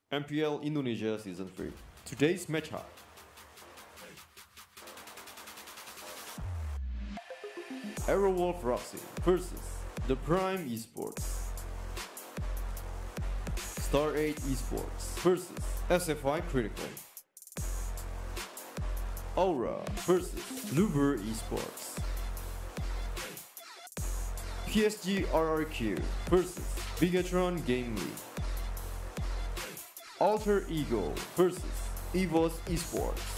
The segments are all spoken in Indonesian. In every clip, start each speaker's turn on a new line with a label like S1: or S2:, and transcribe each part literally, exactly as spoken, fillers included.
S1: M P L Indonesia Season three. Today's matchup. Aerowolf Roxy versus The Prime Esports. Star eight Esports versus S F Y Critical. Aura versus Luber Esports. P S G R R Q versus Bigatron Game League. Alter Ego versus Evos Esports.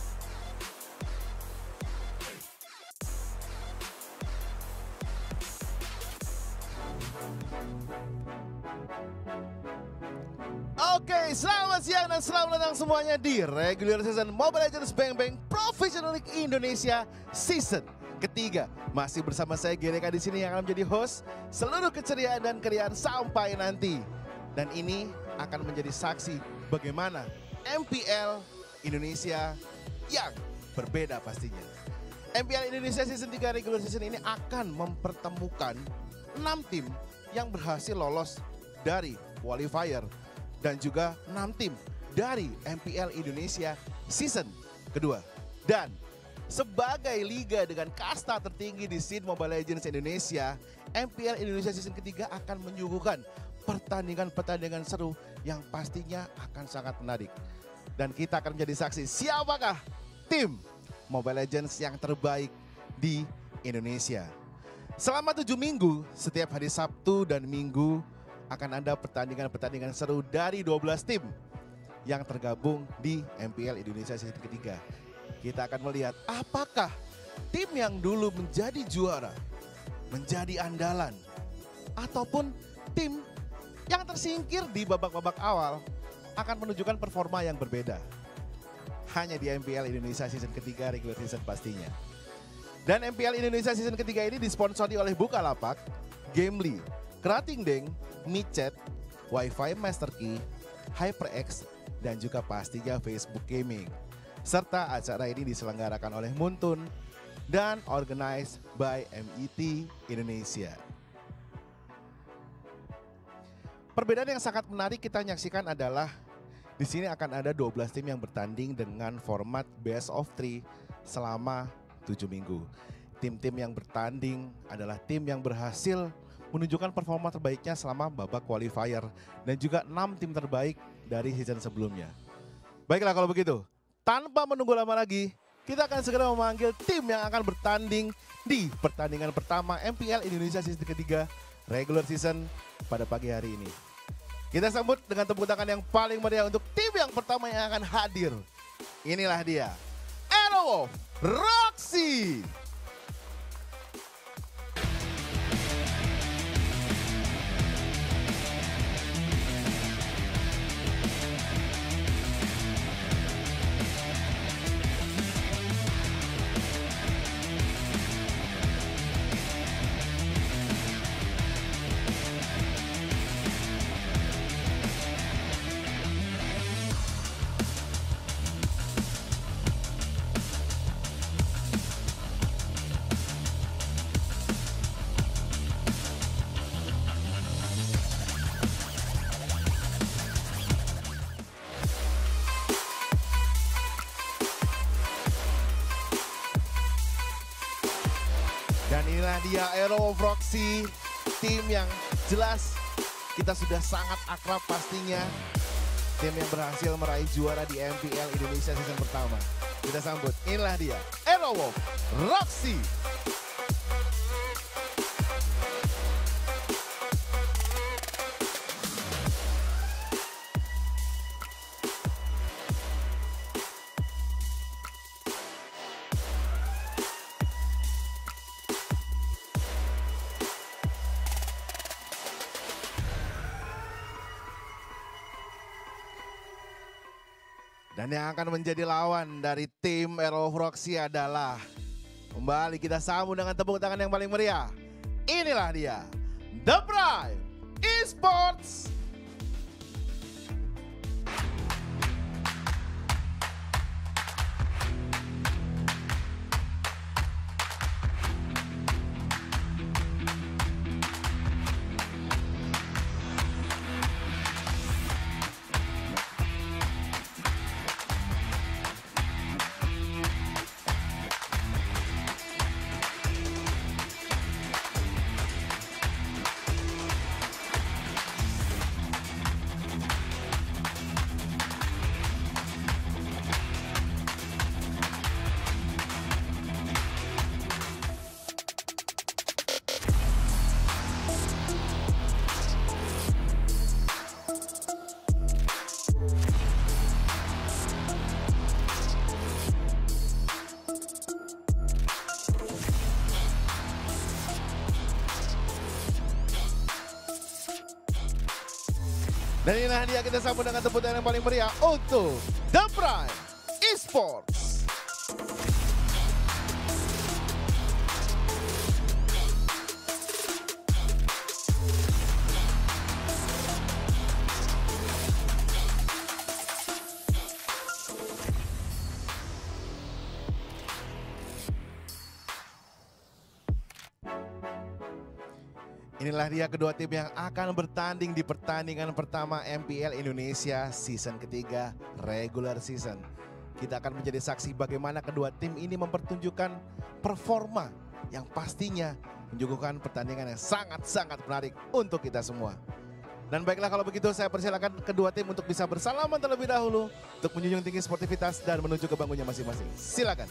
S2: Oke, selamat siang dan selamat datang semuanya di regular season Mobile Legends Bang Bang Professional League Indonesia season ketiga. Masih bersama saya Gereka di sini yang akan menjadi host seluruh keceriaan dan keriaan sampai nanti. Dan ini akan menjadi saksi bagaimana M P L Indonesia yang berbeda pastinya. M P L Indonesia season tiga regular season ini akan mempertemukan enam tim yang berhasil lolos dari qualifier dan juga enam tim dari M P L Indonesia season kedua. Dan sebagai liga dengan kasta tertinggi di scene Mobile Legends Indonesia, M P L Indonesia season ketiga akan menyuguhkan pertandingan-pertandingan seru yang pastinya akan sangat menarik. Dan kita akan menjadi saksi siapakah tim Mobile Legends yang terbaik di Indonesia. Selama tujuh minggu, setiap hari Sabtu dan Minggu akan ada pertandingan-pertandingan seru dari dua belas tim yang tergabung di M P L Indonesia season ketiga. Kita akan melihat apakah tim yang dulu menjadi juara, menjadi andalan, ataupun tim yang tersingkir di babak-babak awal akan menunjukkan performa yang berbeda. Hanya di M P L Indonesia season ketiga regular season pastinya. Dan M P L Indonesia season ketiga ini disponsori oleh Bukalapak, Gamely, Krating Deng, Micet, Wi-Fi Master Key, HyperX, dan juga pastinya Facebook Gaming. Serta acara ini diselenggarakan oleh Muntun dan organized by M E T Indonesia. Perbedaan yang sangat menarik kita menyaksikan adalah di sini akan ada dua belas tim yang bertanding dengan format best of three selama tujuh minggu. Tim-tim yang bertanding adalah tim yang berhasil menunjukkan performa terbaiknya selama babak qualifier dan juga enam tim terbaik dari season sebelumnya. Baiklah kalau begitu, tanpa menunggu lama lagi, kita akan segera memanggil tim yang akan bertanding di pertandingan pertama M P L Indonesia season ketiga regular season pada pagi hari ini. Kita sambut dengan tepuk tangan yang paling meriah untuk tim yang pertama yang akan hadir. Inilah dia, Aerowolf Roxy. Dan inilah dia Aerowolf Roxy, tim yang jelas kita sudah sangat akrab pastinya. Tim yang berhasil meraih juara di M P L Indonesia season pertama. Kita sambut, inilah dia Aerowolf Roxy. Dan yang akan menjadi lawan dari tim Aerowolf Roxy adalah, kembali kita sambut dengan tepuk tangan yang paling meriah. Inilah dia, The Prime Esports. Dan inilah dia kita sambut dengan tepuk tangan yang paling meriah untuk The Prime Esports. Inilah dia kedua tim yang akan bertanding di pertandingan pertama M P L Indonesia season ketiga regular season. Kita akan menjadi saksi bagaimana kedua tim ini mempertunjukkan performa yang pastinya menyuguhkan pertandingan yang sangat-sangat menarik untuk kita semua. Dan baiklah kalau begitu saya persilakan kedua tim untuk bisa bersalaman terlebih dahulu untuk menjunjung tinggi sportivitas dan menuju ke bangkunya masing-masing. Silakan.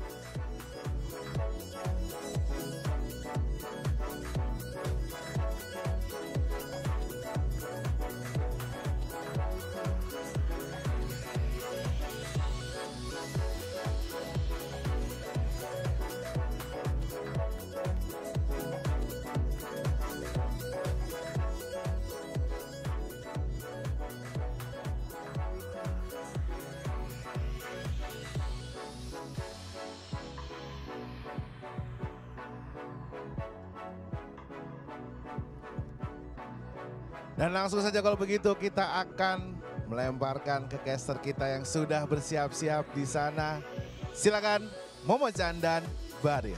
S2: Dan langsung saja kalau begitu kita akan melemparkan ke caster kita yang sudah bersiap-siap di sana. Silakan Momochan dan Barir.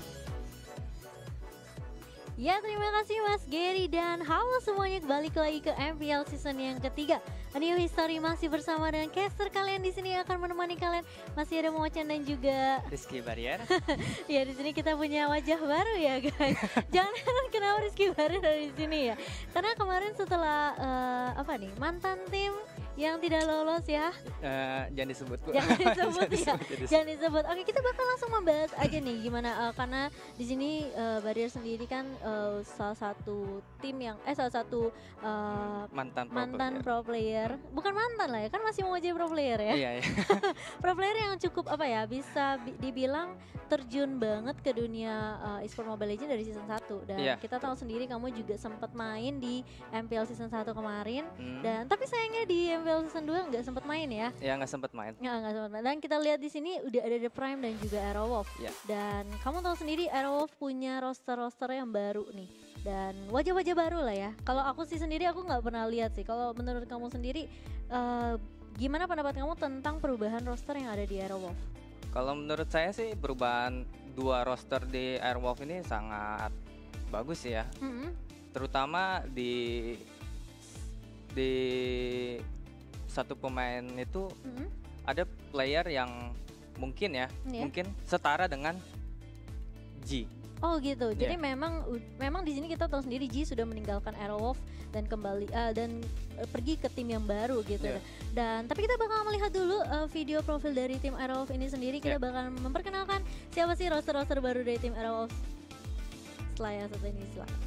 S3: Ya, terima kasih Mas Gary dan halo semuanya, balik lagi ke M P L season yang ketiga. A New History masih bersama dengan caster kalian di sini yang akan menemani kalian. Masih ada Momochan dan juga
S4: Rizky Barir.
S3: Ya, di sini kita punya wajah baru ya guys. Jangan heran kenapa Rizky Barir ada di sini ya. Karena kemarin setelah uh, apa nih mantan tim yang tidak lolos ya.
S4: Uh, jangan disebut.
S3: Jangan disebut ya.
S4: disebut.
S3: Jangan disebut. Oke, kita bakal langsung membahas aja nih gimana uh, karena di sini uh, Barir sendiri kan uh, salah satu tim yang eh salah satu uh,
S4: mantan pro
S3: mantan
S4: player.
S3: pro player. Bukan mantan lah ya, kan masih mau jadi pro player ya.
S4: Iya, iya.
S3: Pro player yang cukup apa ya, bisa bi dibilang terjun banget ke dunia uh, e-sport Mobile Legends dari season satu. Dan
S4: Iya.
S3: kita tahu sendiri kamu juga sempat main di M P L season satu kemarin.
S4: Hmm.
S3: Dan tapi sayangnya di M P L season dua nggak sempat main ya.
S4: Ya nggak sempat main.
S3: Nggak, nggak sempat main. Dan kita lihat di sini udah ada The Prime dan juga Aerowolf.
S4: Ya.
S3: Dan kamu tahu sendiri Aerowolf punya roster-roster yang baru nih. Dan wajah-wajah baru lah ya. Kalau aku sih sendiri aku nggak pernah lihat sih. Kalau menurut kamu sendiri uh, gimana pendapat kamu tentang perubahan roster yang ada di Aerowolf?
S4: Kalau menurut saya sih perubahan dua roster di Airwolf ini sangat bagus ya.
S3: Mm-hmm.
S4: Terutama di di satu pemain itu
S3: Mm-hmm.
S4: ada player yang mungkin ya,
S3: Yeah.
S4: mungkin setara dengan G.
S3: Oh gitu. Jadi
S4: Yeah.
S3: memang memang di sini kita tahu sendiri G sudah meninggalkan Aerowolf dan kembali uh, dan uh, pergi ke tim yang baru gitu.
S4: Yeah.
S3: Dan tapi kita bakal melihat dulu uh, video profil dari tim Aerowolf ini sendiri. Kita
S4: Yeah.
S3: bakal memperkenalkan siapa sih roster-roster baru dari tim Aerowolf setelah yang satu ini. Silakan.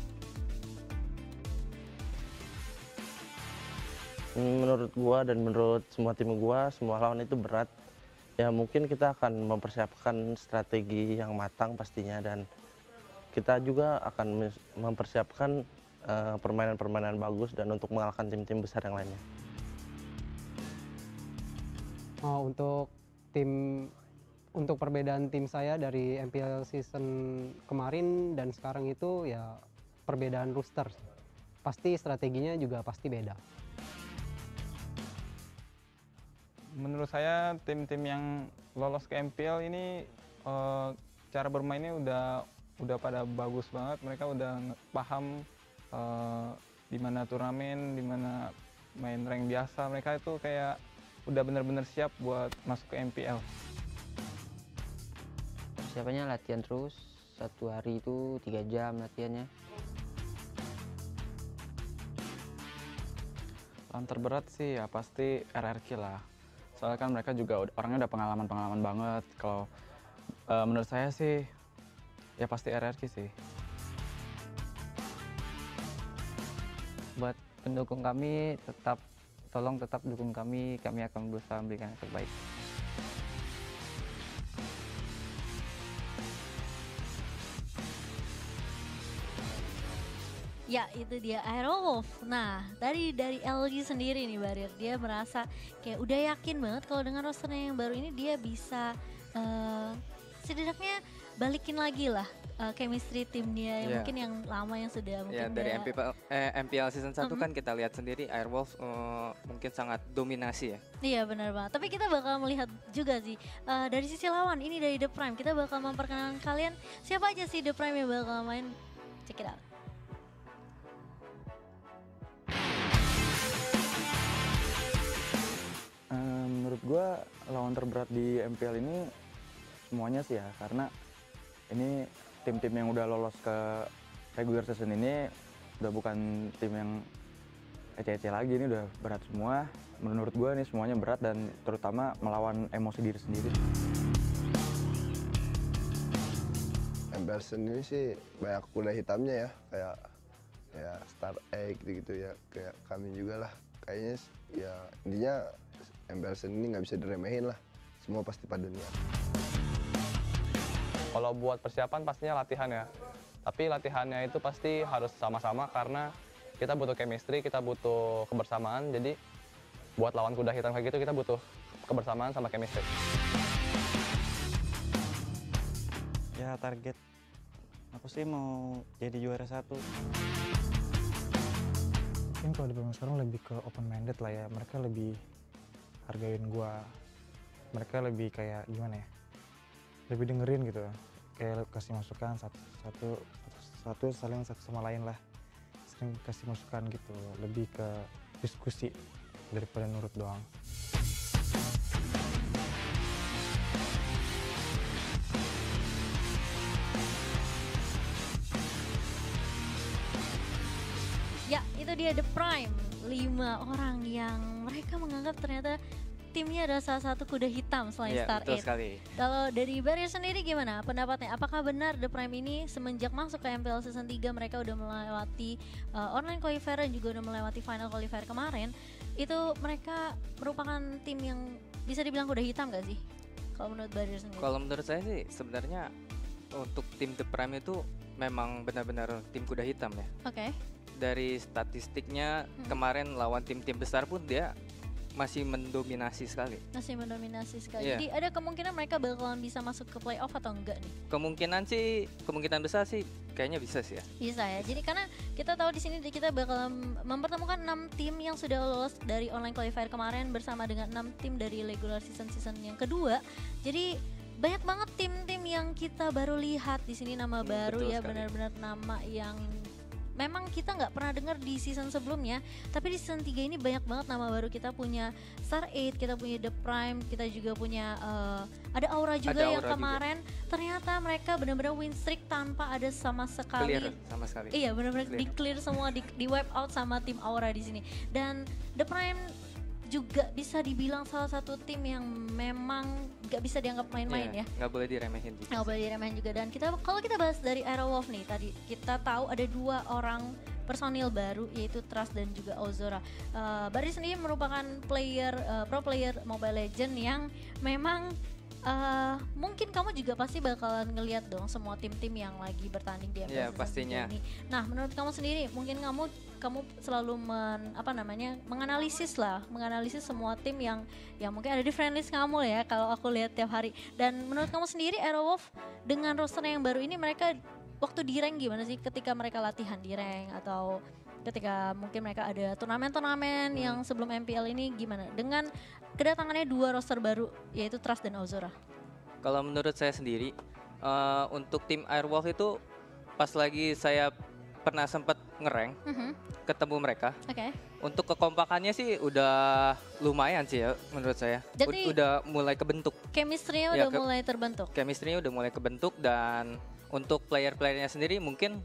S5: Menurut gua dan menurut semua tim gua, semua lawan itu berat. Ya mungkin kita akan mempersiapkan strategi yang matang pastinya, dan kita juga akan mempersiapkan permainan-permainan uh, bagus dan untuk mengalahkan tim-tim besar yang lainnya.
S6: Oh, untuk tim untuk perbedaan tim saya dari M P L season kemarin dan sekarang itu ya perbedaan roster. Pasti strateginya juga pasti beda.
S7: Menurut saya tim-tim yang lolos ke M P L ini uh, cara bermainnya udah udah pada bagus banget. Mereka udah paham uh, di mana turnamen, di mana main rank biasa. Mereka itu kayak udah benar-benar siap buat masuk ke M P L.
S8: Persiapannya latihan terus, satu hari itu tiga jam latihannya.
S7: Lawan terberat sih ya pasti R R Q lah. Soalnya kan mereka juga orangnya udah pengalaman-pengalaman banget. Kalau uh, menurut saya sih ya pasti R R Q sih.
S8: Buat pendukung kami tetap, tolong tetap dukung kami, kami akan berusaha memberikan yang terbaik.
S3: Ya itu dia Aerowolf. Nah tadi dari L G sendiri nih Barir, dia merasa kayak udah yakin banget kalau dengan rosternya yang baru ini dia bisa uh, setidaknya balikin lagi lah uh, chemistry timnya yang
S4: Iya.
S3: mungkin yang lama yang sudah mungkin
S4: Ya dari
S3: udah-
S4: M P L, eh, M P L season satu
S3: Mhm.
S4: kan kita lihat sendiri Airwolf eh, mungkin sangat dominasi ya.
S3: Iya benar banget. Tapi kita bakal melihat juga sih uh, dari sisi lawan ini dari The Prime. Kita bakal memperkenalkan kalian siapa aja sih The Prime yang bakal main. Check it out.
S9: Eh, menurut gua lawan terberat di M P L ini semuanya sih ya, karena ini tim-tim yang udah lolos ke regular season ini udah bukan tim yang ece-ece lagi, ini udah berat semua. Menurut gua ini semuanya berat dan terutama melawan emosi diri sendiri.
S10: M P L sendiri sih banyak kuda hitamnya ya, kayak ya Star Egg gitu-gitu ya, kayak kami juga lah. Kayaknya s- ya intinya M P L sendiri nggak bisa diremehin lah, semua pasti pada niat.
S7: Kalau buat persiapan pastinya latihan ya. Tapi latihannya itu pasti harus sama-sama karena kita butuh chemistry, kita butuh kebersamaan. Jadi buat lawan kuda hitam kayak gitu kita butuh kebersamaan sama chemistry.
S11: Ya target aku sih mau jadi juara satu.
S12: Mungkin kalau di Bima sekarang lebih ke open minded lah ya, mereka lebih hargain gua, mereka lebih kayak gimana ya, lebih dengerin gitu, kayak kasih masukan satu satu satu saling satu sama lain lah, sering kasih masukan gitu, lebih ke diskusi daripada nurut doang.
S3: Ya, itu dia The Prime. Lima orang yang mereka menganggap ternyata timnya adalah salah satu kuda hitam selain
S4: Iya,
S3: Star
S4: betul
S3: Eight.
S4: sekali.
S3: Kalau dari Barir sendiri gimana pendapatnya? Apakah benar The Prime ini semenjak masuk ke M P L Season tiga mereka udah melewati uh, online qualifier dan juga udah melewati final qualifier kemarin, itu mereka merupakan tim yang bisa dibilang kuda hitam gak sih? Kalau menurut Barir sendiri?
S4: Kalau menurut saya sih sebenarnya untuk tim The Prime itu memang benar-benar tim kuda hitam ya.
S3: Oke.
S4: Dari statistiknya kemarin lawan tim-tim besar pun dia masih mendominasi sekali.
S3: Masih mendominasi sekali.
S4: Iya.
S3: Jadi ada kemungkinan mereka bakalan bisa masuk ke playoff atau enggak nih?
S4: Kemungkinan sih, kemungkinan besar sih kayaknya bisa sih ya.
S3: Bisa ya. Jadi karena kita tahu di sini kita bakal mempertemukan enam tim yang sudah lolos dari online qualifier kemarin bersama dengan enam tim dari regular season season yang kedua. Jadi banyak banget tim-tim yang kita baru lihat di sini nama
S4: Hmm,
S3: baru
S4: betul
S3: ya,
S4: sekali.
S3: benar-benar nama yang memang kita nggak pernah dengar di season sebelumnya, tapi di season tiga ini banyak banget nama baru. Kita punya Star Eight, kita punya The Prime, kita juga punya uh, ada Aura juga
S4: Ada
S3: yang
S4: Aura juga.
S3: kemarin ternyata mereka benar-benar win streak tanpa ada sama sekali.
S4: Clear sama sekali.
S3: Iya benar-benar
S4: Clear.
S3: di clear semua, di, di wipe out sama tim Aura di sini. Dan The Prime juga bisa dibilang salah satu tim yang memang gak bisa dianggap main-main
S4: Iya,
S3: ya.
S4: nggak boleh diremehin juga.
S3: Nggak boleh diremehin juga. Dan kita kalau kita bahas dari Aerowolf nih tadi, kita tahu ada dua orang personil baru yaitu Trust dan juga Ozora. Uh, Baris sendiri merupakan player uh, pro player Mobile Legend yang memang uh, mungkin kamu juga pasti bakalan ngelihat dong semua tim-tim yang lagi bertanding di M P L
S4: Iya,
S3: season
S4: pastinya.
S3: tiga ini. Nah, menurut kamu sendiri mungkin kamu kamu selalu men, apa namanya menganalisis lah, menganalisis semua tim yang yang mungkin ada di friendlist kamu ya kalau aku lihat tiap hari. Dan menurut kamu sendiri Aerowolf dengan roster yang baru ini mereka waktu di rank gimana sih ketika mereka latihan di rank atau ketika mungkin mereka ada turnamen-turnamen yang sebelum M P L ini gimana dengan kedatangannya dua roster baru yaitu Trust dan Ozora?
S4: Kalau menurut saya sendiri eh, untuk tim Airwolf itu pas lagi saya pernah sempat ngerank
S3: Mhm.
S4: ketemu mereka.
S3: Oke.
S4: Untuk kekompakannya sih udah lumayan sih ya menurut saya. Ud-
S3: Jadi-
S4: udah mulai kebentuk.
S3: Chemistry-nya
S4: Ya,
S3: udah
S4: ke-
S3: mulai terbentuk.
S4: Chemistry-nya udah mulai kebentuk dan untuk player-playernya sendiri mungkin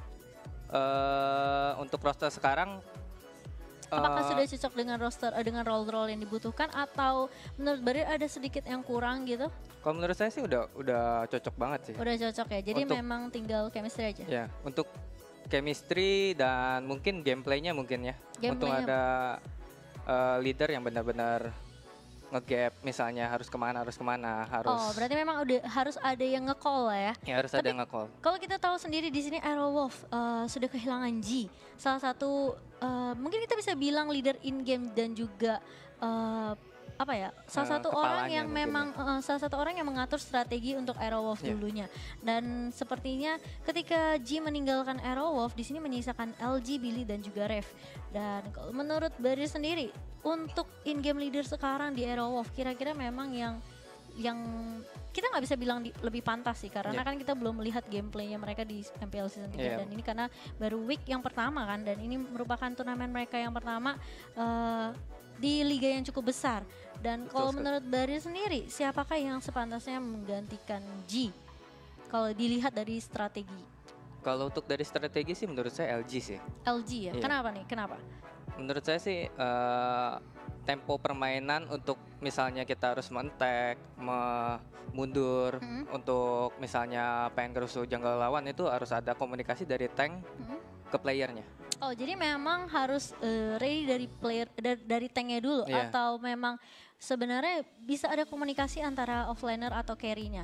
S4: eh untuk roster sekarang
S3: Apakah
S4: eh,
S3: sudah cocok dengan roster eh, dengan role-role yang dibutuhkan atau menurut Barir ada sedikit yang kurang gitu?
S4: kalau menurut saya sih udah udah cocok banget sih.
S3: Udah cocok ya. Jadi
S4: Untuk-
S3: memang tinggal chemistry aja.
S4: Ya, untuk chemistry dan mungkin gameplaynya mungkin ya. Untuk
S3: Gameplaynya.
S4: ada eh, leader yang benar-benar ngegap misalnya harus kemana harus kemana harus.
S3: Oh, berarti memang udah harus ada yang nge-call lah ya.
S4: Ya harus ada
S3: Tapi
S4: yang nge-call.
S3: Kalau kita tahu sendiri di sini Aerowolf uh, sudah kehilangan G, salah satu uh, mungkin kita bisa bilang leader in game dan juga uh, apa ya, salah satu
S4: Uh,
S3: orang
S4: kepalanya
S3: yang
S4: mungkin
S3: memang uh, salah satu orang yang mengatur strategi untuk Aerowolf
S4: Yeah.
S3: dulunya. Dan sepertinya ketika G meninggalkan Aerowolf, di sini menyisakan L G, Billy dan juga Rev. Dan kalau menurut Barir sendiri, untuk in game leader sekarang di Aerowolf, kira-kira memang yang yang kita nggak bisa bilang di, lebih pantas sih, karena
S4: Yeah.
S3: kan kita belum melihat gameplaynya mereka di M P L season tiga
S4: Yeah.
S3: dan ini karena baru week yang pertama kan, dan ini merupakan turnamen mereka yang pertama uh, di liga yang cukup besar. Dan
S4: Betul
S3: kalau
S4: sekali.
S3: menurut Barir sendiri, siapakah yang sepantasnya menggantikan G kalau dilihat dari strategi?
S4: Kalau untuk dari strategi sih menurut saya L G sih.
S3: L G ya,
S4: Iya.
S3: kenapa nih, kenapa?
S4: Menurut saya sih eh, tempo permainan untuk misalnya kita harus men-tag, me- mundur
S3: Mm-mm.
S4: untuk misalnya pengen kerusuh jungle lawan itu harus ada komunikasi dari tank
S3: Mm-mm.
S4: ke playernya.
S3: Oh, jadi memang harus uh, ready dari player dari, dari tanknya dulu,
S4: Iya.
S3: atau memang sebenarnya bisa ada komunikasi antara offlaner atau carry-nya?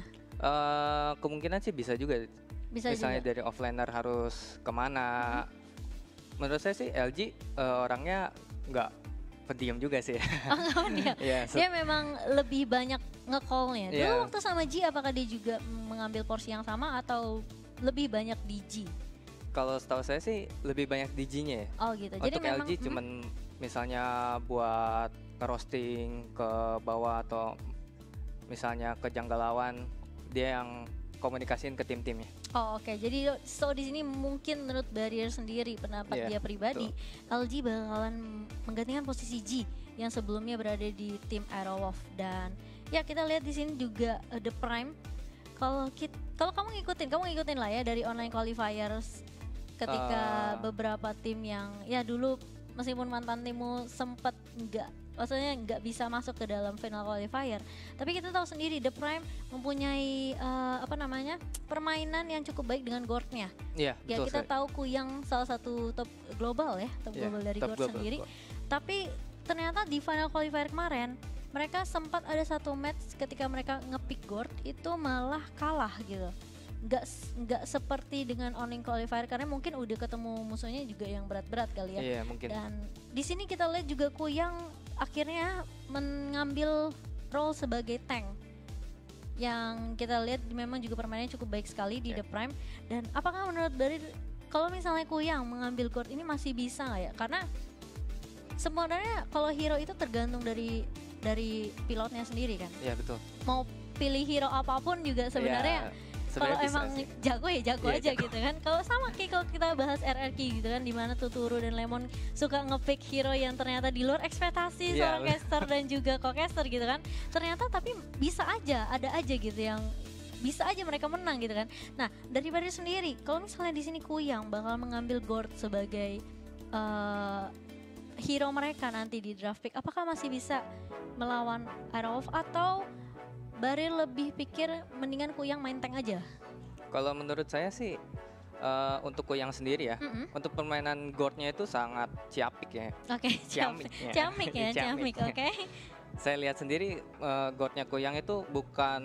S4: Eh, kemungkinan sih bisa juga.
S3: Bisa
S4: misalnya
S3: juga.
S4: dari offlaner harus kemana. Menurut saya sih L G eh, orangnya nggak pendiam juga sih.
S3: Oh, nggak pendiam.
S4: Iya, se-
S3: Dia memang lebih banyak nge-call-nya. Dulu
S4: Iya.
S3: waktu sama G, apakah dia juga mengambil porsi yang sama atau lebih banyak di G?
S4: Kalau setahu saya sih lebih banyak D G-nya ya.
S3: Oh gitu. Jadi
S4: Untuk
S3: memang
S4: L G cuman misalnya buat roasting ke bawah atau misalnya ke jungle lawan, dia yang komunikasiin ke tim-timnya.
S3: Oh oke, jadi so di sini mungkin menurut Barrier sendiri, pendapat
S4: Iya,
S3: dia pribadi, L G bakalan menggantikan posisi G yang sebelumnya berada di tim Aerowolf. Dan ya kita lihat di sini juga uh, The Prime. Kalau kit, kalau kamu ngikutin, kamu ngikutin lah ya dari online qualifiers ketika
S4: Ah.
S3: beberapa tim yang ya dulu meskipun mantan timmu sempat enggak, maksudnya nggak bisa masuk ke dalam final qualifier, tapi kita tahu sendiri The Prime mempunyai uh, apa namanya permainan yang cukup baik dengan Gordnya.
S4: Iya,
S3: Ya
S4: betul
S3: kita
S4: sekali.
S3: tahu Kuyang salah satu top global ya, top
S4: Iya,
S3: global dari
S4: top
S3: Gord
S4: global,
S3: sendiri.
S4: Gord.
S3: Tapi ternyata di final qualifier kemarin mereka sempat ada satu match ketika mereka ngepick Gord itu malah kalah gitu. Nggak s- nggak seperti dengan online qualifier karena mungkin udah ketemu musuhnya juga yang berat-berat kali ya.
S4: Iya, mungkin.
S3: Dan di sini kita lihat juga Kuyang akhirnya mengambil role sebagai tank. Yang kita lihat memang juga permainannya cukup baik sekali di
S4: Iya.
S3: The Prime. Dan apakah menurut dari kalau misalnya Kuyang mengambil Gord ini masih bisa nggak ya? Karena sebenarnya kalau hero itu tergantung dari dari pilotnya sendiri kan.
S4: Iya, betul.
S3: Mau pilih hero apapun juga sebenarnya
S4: Iya,
S3: kalau
S4: sebenarnya bisa
S3: emang
S4: sih.
S3: jago ya jago
S4: Iya,
S3: aja
S4: jago.
S3: gitu kan. Kalau sama kayak kalau kita bahas R R Q gitu kan, dimana Tuturu dan Lemon suka ngepick hero yang ternyata di luar ekspektasi
S4: Iya,
S3: seorang
S4: bener.
S3: caster dan juga co-caster gitu kan. Ternyata tapi bisa aja, ada aja gitu yang bisa aja mereka menang gitu kan. Nah dari Barry sendiri, kalau misalnya di sini Kuyang bakal mengambil Gord sebagai eh, hero mereka nanti di draft pick, apakah masih bisa melawan Aerowolf atau Barry lebih pikir mendingan Kuyang main tank aja?
S4: Kalau menurut saya sih eh, untuk Kuyang sendiri ya,
S3: Mm-mm.
S4: untuk permainan Gordnya itu sangat ciamik ya.
S3: Oke,
S4: Ciamik,
S3: ciamik,
S4: ya.
S3: ciamik ya,
S4: Ciamik.
S3: ciamik, oke.
S4: Saya lihat sendiri eh, Gordnya Kuyang itu bukan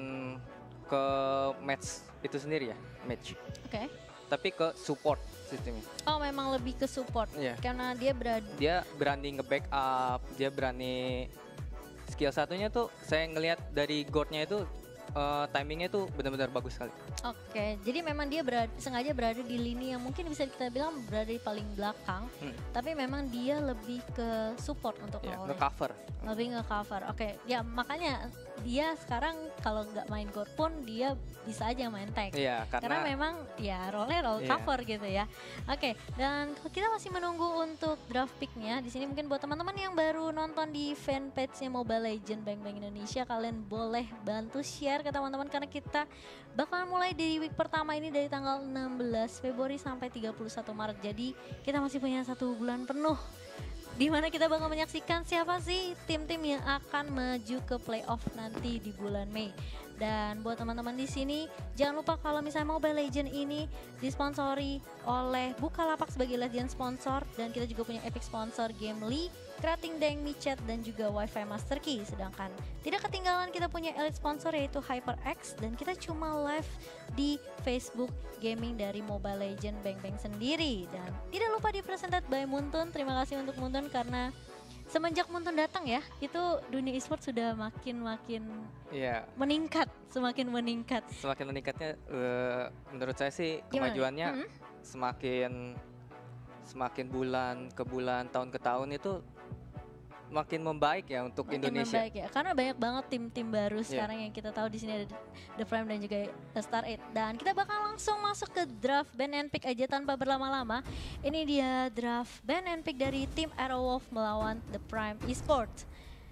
S4: ke match itu sendiri ya, match.
S3: Oke.
S4: Tapi ke support sistemnya.
S3: Oh memang lebih ke support,
S4: Iya.
S3: karena dia berada.
S4: Dia berani nge-backup, dia berani skill satunya tuh saya ngelihat dari Gordnya itu eh, timingnya tuh benar-benar bagus sekali.
S3: Oke, jadi memang dia berada, sengaja berada di lini yang mungkin bisa kita bilang berada di paling belakang,
S4: Hmm.
S3: tapi memang dia lebih ke support untuk
S4: Ya,
S3: lawannya.
S4: nge-cover.
S3: Lebih nge-cover. Oke, ya makanya dia sekarang kalau nggak main Gord pun dia bisa aja main tank.
S4: Iya, karena-
S3: memang ya role-nya role
S4: Iya.
S3: cover gitu ya. Oke, dan kita masih menunggu untuk draft pick-nya. Di sini mungkin buat teman-teman yang baru nonton di fanpage-nya Mobile Legends Bang Bang Indonesia, kalian boleh bantu share ke teman-teman karena kita bakalan mulai dari week pertama ini dari tanggal enam belas Februari sampai tiga puluh satu Maret. Jadi kita masih punya satu bulan penuh di mana kita bakal menyaksikan siapa sih tim-tim yang akan maju ke playoff nanti di bulan Mei. Dan buat teman-teman di sini, jangan lupa kalau misalnya Mobile Legends ini disponsori oleh Bukalapak sebagai Legend sponsor, dan kita juga punya Epic sponsor Gamely, Krating Deng, Micet, dan juga Wi-Fi Master Key. Sedangkan tidak ketinggalan kita punya elite sponsor yaitu HyperX, dan kita cuma live di Facebook Gaming dari Mobile Legends Bang Bang sendiri. Dan tidak lupa dipresented by Muntun. Terima kasih untuk Muntun karena semenjak Muntun datang ya, itu dunia e-sport sudah makin-makin
S4: Iya.
S3: meningkat, semakin meningkat.
S4: Semakin meningkatnya, eh, menurut saya sih
S3: Gimana?
S4: kemajuannya
S3: Mm-mm.
S4: semakin semakin bulan ke bulan, tahun ke tahun itu makin membaik ya untuk
S3: Makin
S4: Indonesia.
S3: membaik ya, karena banyak banget tim-tim baru
S4: Iya.
S3: sekarang yang kita tahu di sini ada The Prime dan juga The Star eight. Dan kita bakal langsung masuk ke draft ban and pick aja tanpa berlama-lama. Ini dia draft ban and pick dari tim Aerowolf melawan The Prime Esports.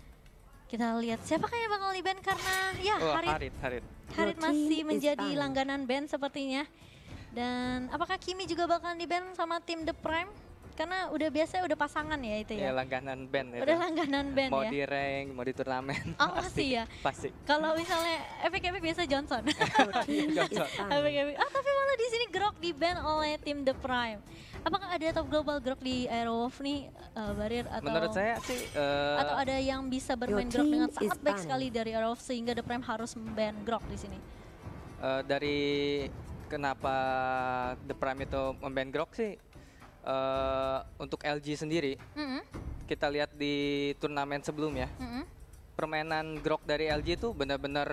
S3: Kita lihat siapakah yang bakal di-ban karena ya
S4: Oh,
S3: Harit,
S4: Harit, Harit.
S3: Harit masih menjadi langganan ban sepertinya. Dan apakah Kimi juga bakal di-ban sama tim The Prime? Karena udah biasa udah pasangan ya itu
S4: Ya
S3: ya.
S4: langganan band ya.
S3: Udah langganan band
S4: Mau
S3: ya.
S4: di rank, mau di turnamen.
S3: Oh masih ya.
S4: Pasti.
S3: Kalau misalnya Epic-Epic biasa Johnson.
S4: Johnson.
S3: Epic-Epic. Ah tapi malah di sini Grok di-ban oleh tim The Prime. Apakah ada top global Grok di Aerowolf nih, uh, Barir, atau
S4: Menurut saya sih eh,
S3: atau ada yang bisa bermain
S13: Your
S3: Grok dengan
S13: team
S3: sangat
S13: is
S3: baik
S13: banned.
S3: sekali dari Aerowolf sehingga The Prime harus ban Grok di sini.
S4: eh, dari kenapa The Prime itu memban Grok sih, eh, untuk L G sendiri,
S3: Mm-mm.
S4: kita lihat di turnamen sebelumnya,
S3: Mm-mm.
S4: permainan Grok dari L G itu benar-benar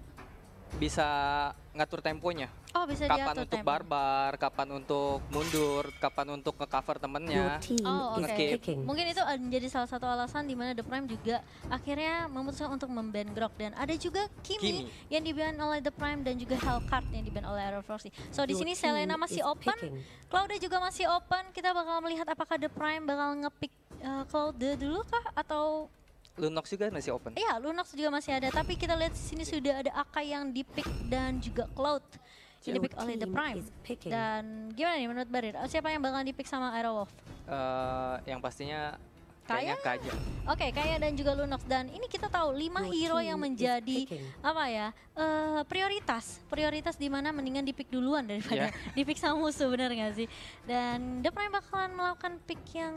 S4: bisa ngatur temponya.
S3: Oh bisa
S4: Kapan
S3: diatur
S4: untuk
S3: tempo.
S4: barbar, kapan untuk mundur, kapan untuk nge-cover temennya.
S3: Oh oke.
S4: nge-skip.
S3: Mungkin itu uh, menjadi salah satu alasan di mana The Prime juga akhirnya memutuskan untuk memban Grok, dan ada juga Kimi,
S4: Kimi.
S3: yang diban oleh The Prime dan juga Hellcard yang diban oleh Aerofrost. So di
S13: Your
S3: sini
S13: team
S3: Selena masih
S13: is
S3: open,
S13: picking.
S3: Cloudnya juga masih open. Kita bakal melihat apakah The Prime bakal ngepick uh, Cloud dulu kah atau
S4: Lunox juga masih open.
S3: iya Lunox juga masih ada. Tapi kita lihat di sini sudah ada Akai yang dipick dan juga Cloud yang dipick oleh The Prime. Dan gimana nih menurut Barir? Uh, Siapa yang bakal dipick sama Aerowolf?
S4: Eh, yang pastinya kayaknya Kaja.
S3: Oke, Kaya dan juga Lunox. Dan ini kita tahu lima hero yang menjadi apa ya eh, prioritas, prioritas di mana mendingan dipick duluan daripada
S4: Yeah.
S3: dipick sama musuh, benar nggak sih? Dan The Prime bakalan melakukan pick yang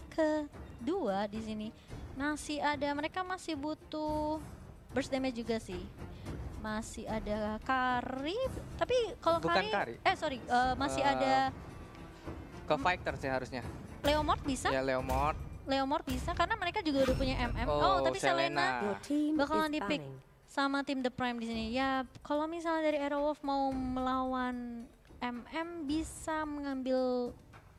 S3: kedua di sini. Masih ada, mereka masih butuh burst damage juga sih. Masih ada Kari, tapi kalau
S4: Bukan
S3: Kari,
S4: Kari.
S3: eh sorry, eh, masih
S4: Eh,
S3: ada
S4: Ke fighter sih harusnya.
S3: Leomord bisa?
S4: Ya Leomord.
S3: Leomord bisa karena mereka juga udah punya M M. Oh,
S4: Oh,
S3: tapi Selena,
S4: Selena. Your
S13: team
S3: bakalan
S13: is
S3: dipick
S13: banning.
S3: sama tim The Prime di sini. Ya, kalau misalnya dari Aerowolf mau melawan M M bisa mengambil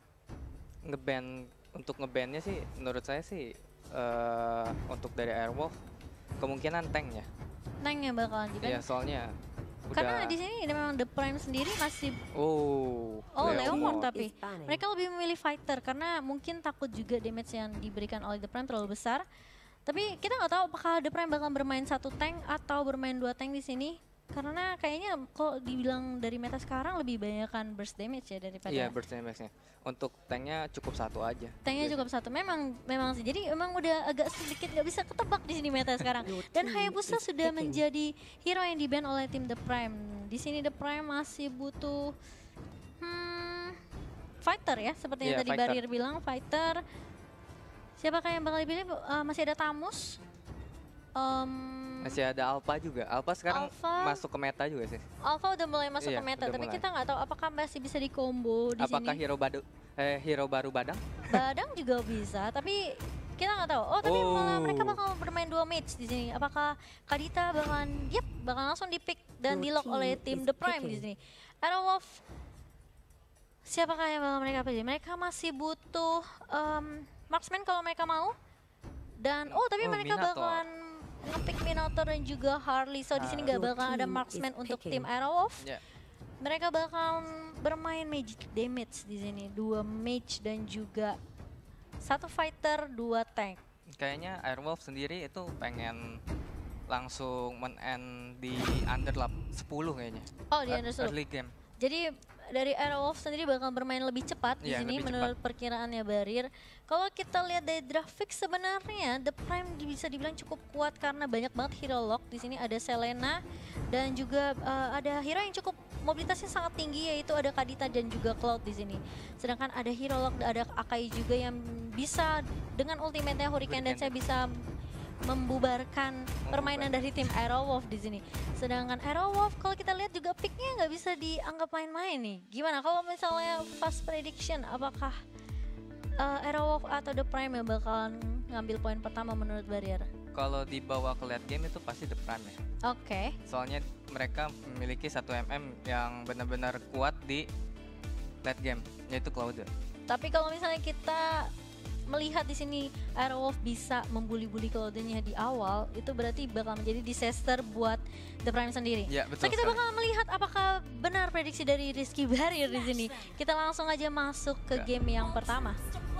S4: Ngeban, untuk ngebannya sih menurut saya sih eh untuk dari Airwolf kemungkinan tank ya.
S3: tank yang bakalan di
S4: Iya, soalnya
S3: Karena
S4: udah
S3: di sini memang The Prime sendiri masih
S4: oh,
S3: Oh, Leomord tapi
S13: is banning.
S3: mereka lebih memilih fighter karena mungkin takut juga damage yang diberikan oleh The Prime terlalu besar. Tapi kita nggak tahu apakah The Prime bakal bermain satu tank atau bermain dua tank di sini. Karena kayaknya kalau dibilang dari meta sekarang lebih banyakkan burst damage ya daripada
S4: Iya, burst damage-nya. Untuk tanknya cukup satu aja.
S3: tanknya cukup satu. Memang memang sih. Jadi emang udah agak sedikit nggak bisa ketebak di sini meta sekarang. Dan Hayabusa sudah menjadi hero yang di-ban oleh tim The Prime. Di sini The Prime masih butuh hmm, fighter ya, seperti yang
S4: Iya,
S3: tadi
S4: fighter.
S3: Barir bilang, fighter. Siapakah yang bakal dipilih? Uh, masih ada Tamus. Um,
S4: Masih ada Alpha juga. Alpha sekarang
S3: Alpha.
S4: masuk ke meta juga sih.
S3: Alpha udah mulai masuk
S4: Iya,
S3: ke meta,
S4: udah
S3: tapi
S4: mulai.
S3: kita nggak tahu apakah masih bisa di combo di
S4: Apakah
S3: sini.
S4: hero baru eh hero baru Badang?
S3: Badang juga bisa, tapi kita nggak tahu. Oh, tapi malah
S4: Oh.
S3: mereka bakal bermain dua match di sini. Apakah Kadita bakalan, yep, bakal langsung di-pick dan
S13: Your
S3: di-lock
S13: team
S3: oleh
S13: is
S3: tim The Prime di
S13: picking.
S3: sini. Aerowolf, siapakah yang bakal mereka pilih? Mereka masih butuh um, marksman kalau mereka mau. Dan oh, tapi
S4: Oh,
S3: mereka
S4: Minotaur.
S3: bakalan nge-pick Minotaur dan juga Harley. So di sini nggak
S13: Your
S3: bakalan ada
S13: team
S3: marksman
S13: is
S3: untuk
S13: picking.
S3: tim Aerowolf.
S4: Ya.
S3: Mereka bakal bermain magic damage di sini, dua mage dan juga satu fighter, dua tank.
S4: Kayaknya Airwolf sendiri itu pengen langsung men-end di under lap- sepuluh kayaknya.
S3: Oh, di
S4: Eh,
S3: under sepuluh.
S4: Early game.
S3: Jadi dari Aerowolf sendiri bakal bermain lebih cepat di
S4: Iya,
S3: sini
S4: lebih
S3: menurut perkiraannya Barir. Kalau kita lihat dari grafik sebenarnya The Prime bisa dibilang cukup kuat karena banyak banget hero lock. Di sini ada Selena dan juga uh, ada hero yang cukup mobilitasnya sangat tinggi, yaitu ada Kadita dan juga Cloud di sini. Sedangkan ada hero lock, ada Akai juga yang bisa dengan ultimate-nya Hurricane dan saya bisa membubarkan permainan dari tim Aerowolf di sini. Sedangkan Aerowolf kalau kita lihat juga picknya nggak bisa dianggap main-main nih. Gimana kalau misalnya fast prediction, apakah uh, Aerowolf atau The Prime yang bakalan ngambil poin pertama menurut Barrier?
S4: Kalau dibawa ke late game itu pasti The Prime ya.
S3: Oke. Okay.
S4: Soalnya mereka memiliki satu M M yang benar-benar kuat di late game, yaitu Cloud.
S3: Tapi kalau misalnya kita melihat di sini Aerowolf bisa membuli-buli Cloud-nya di awal, itu berarti bakal menjadi disaster buat The Prime sendiri.
S4: Ya, betul
S3: so kita
S4: sekali.
S3: bakal melihat apakah benar prediksi dari Rizky Barrier di sini. Kita langsung aja masuk ke
S4: Ya.
S3: game yang pertama.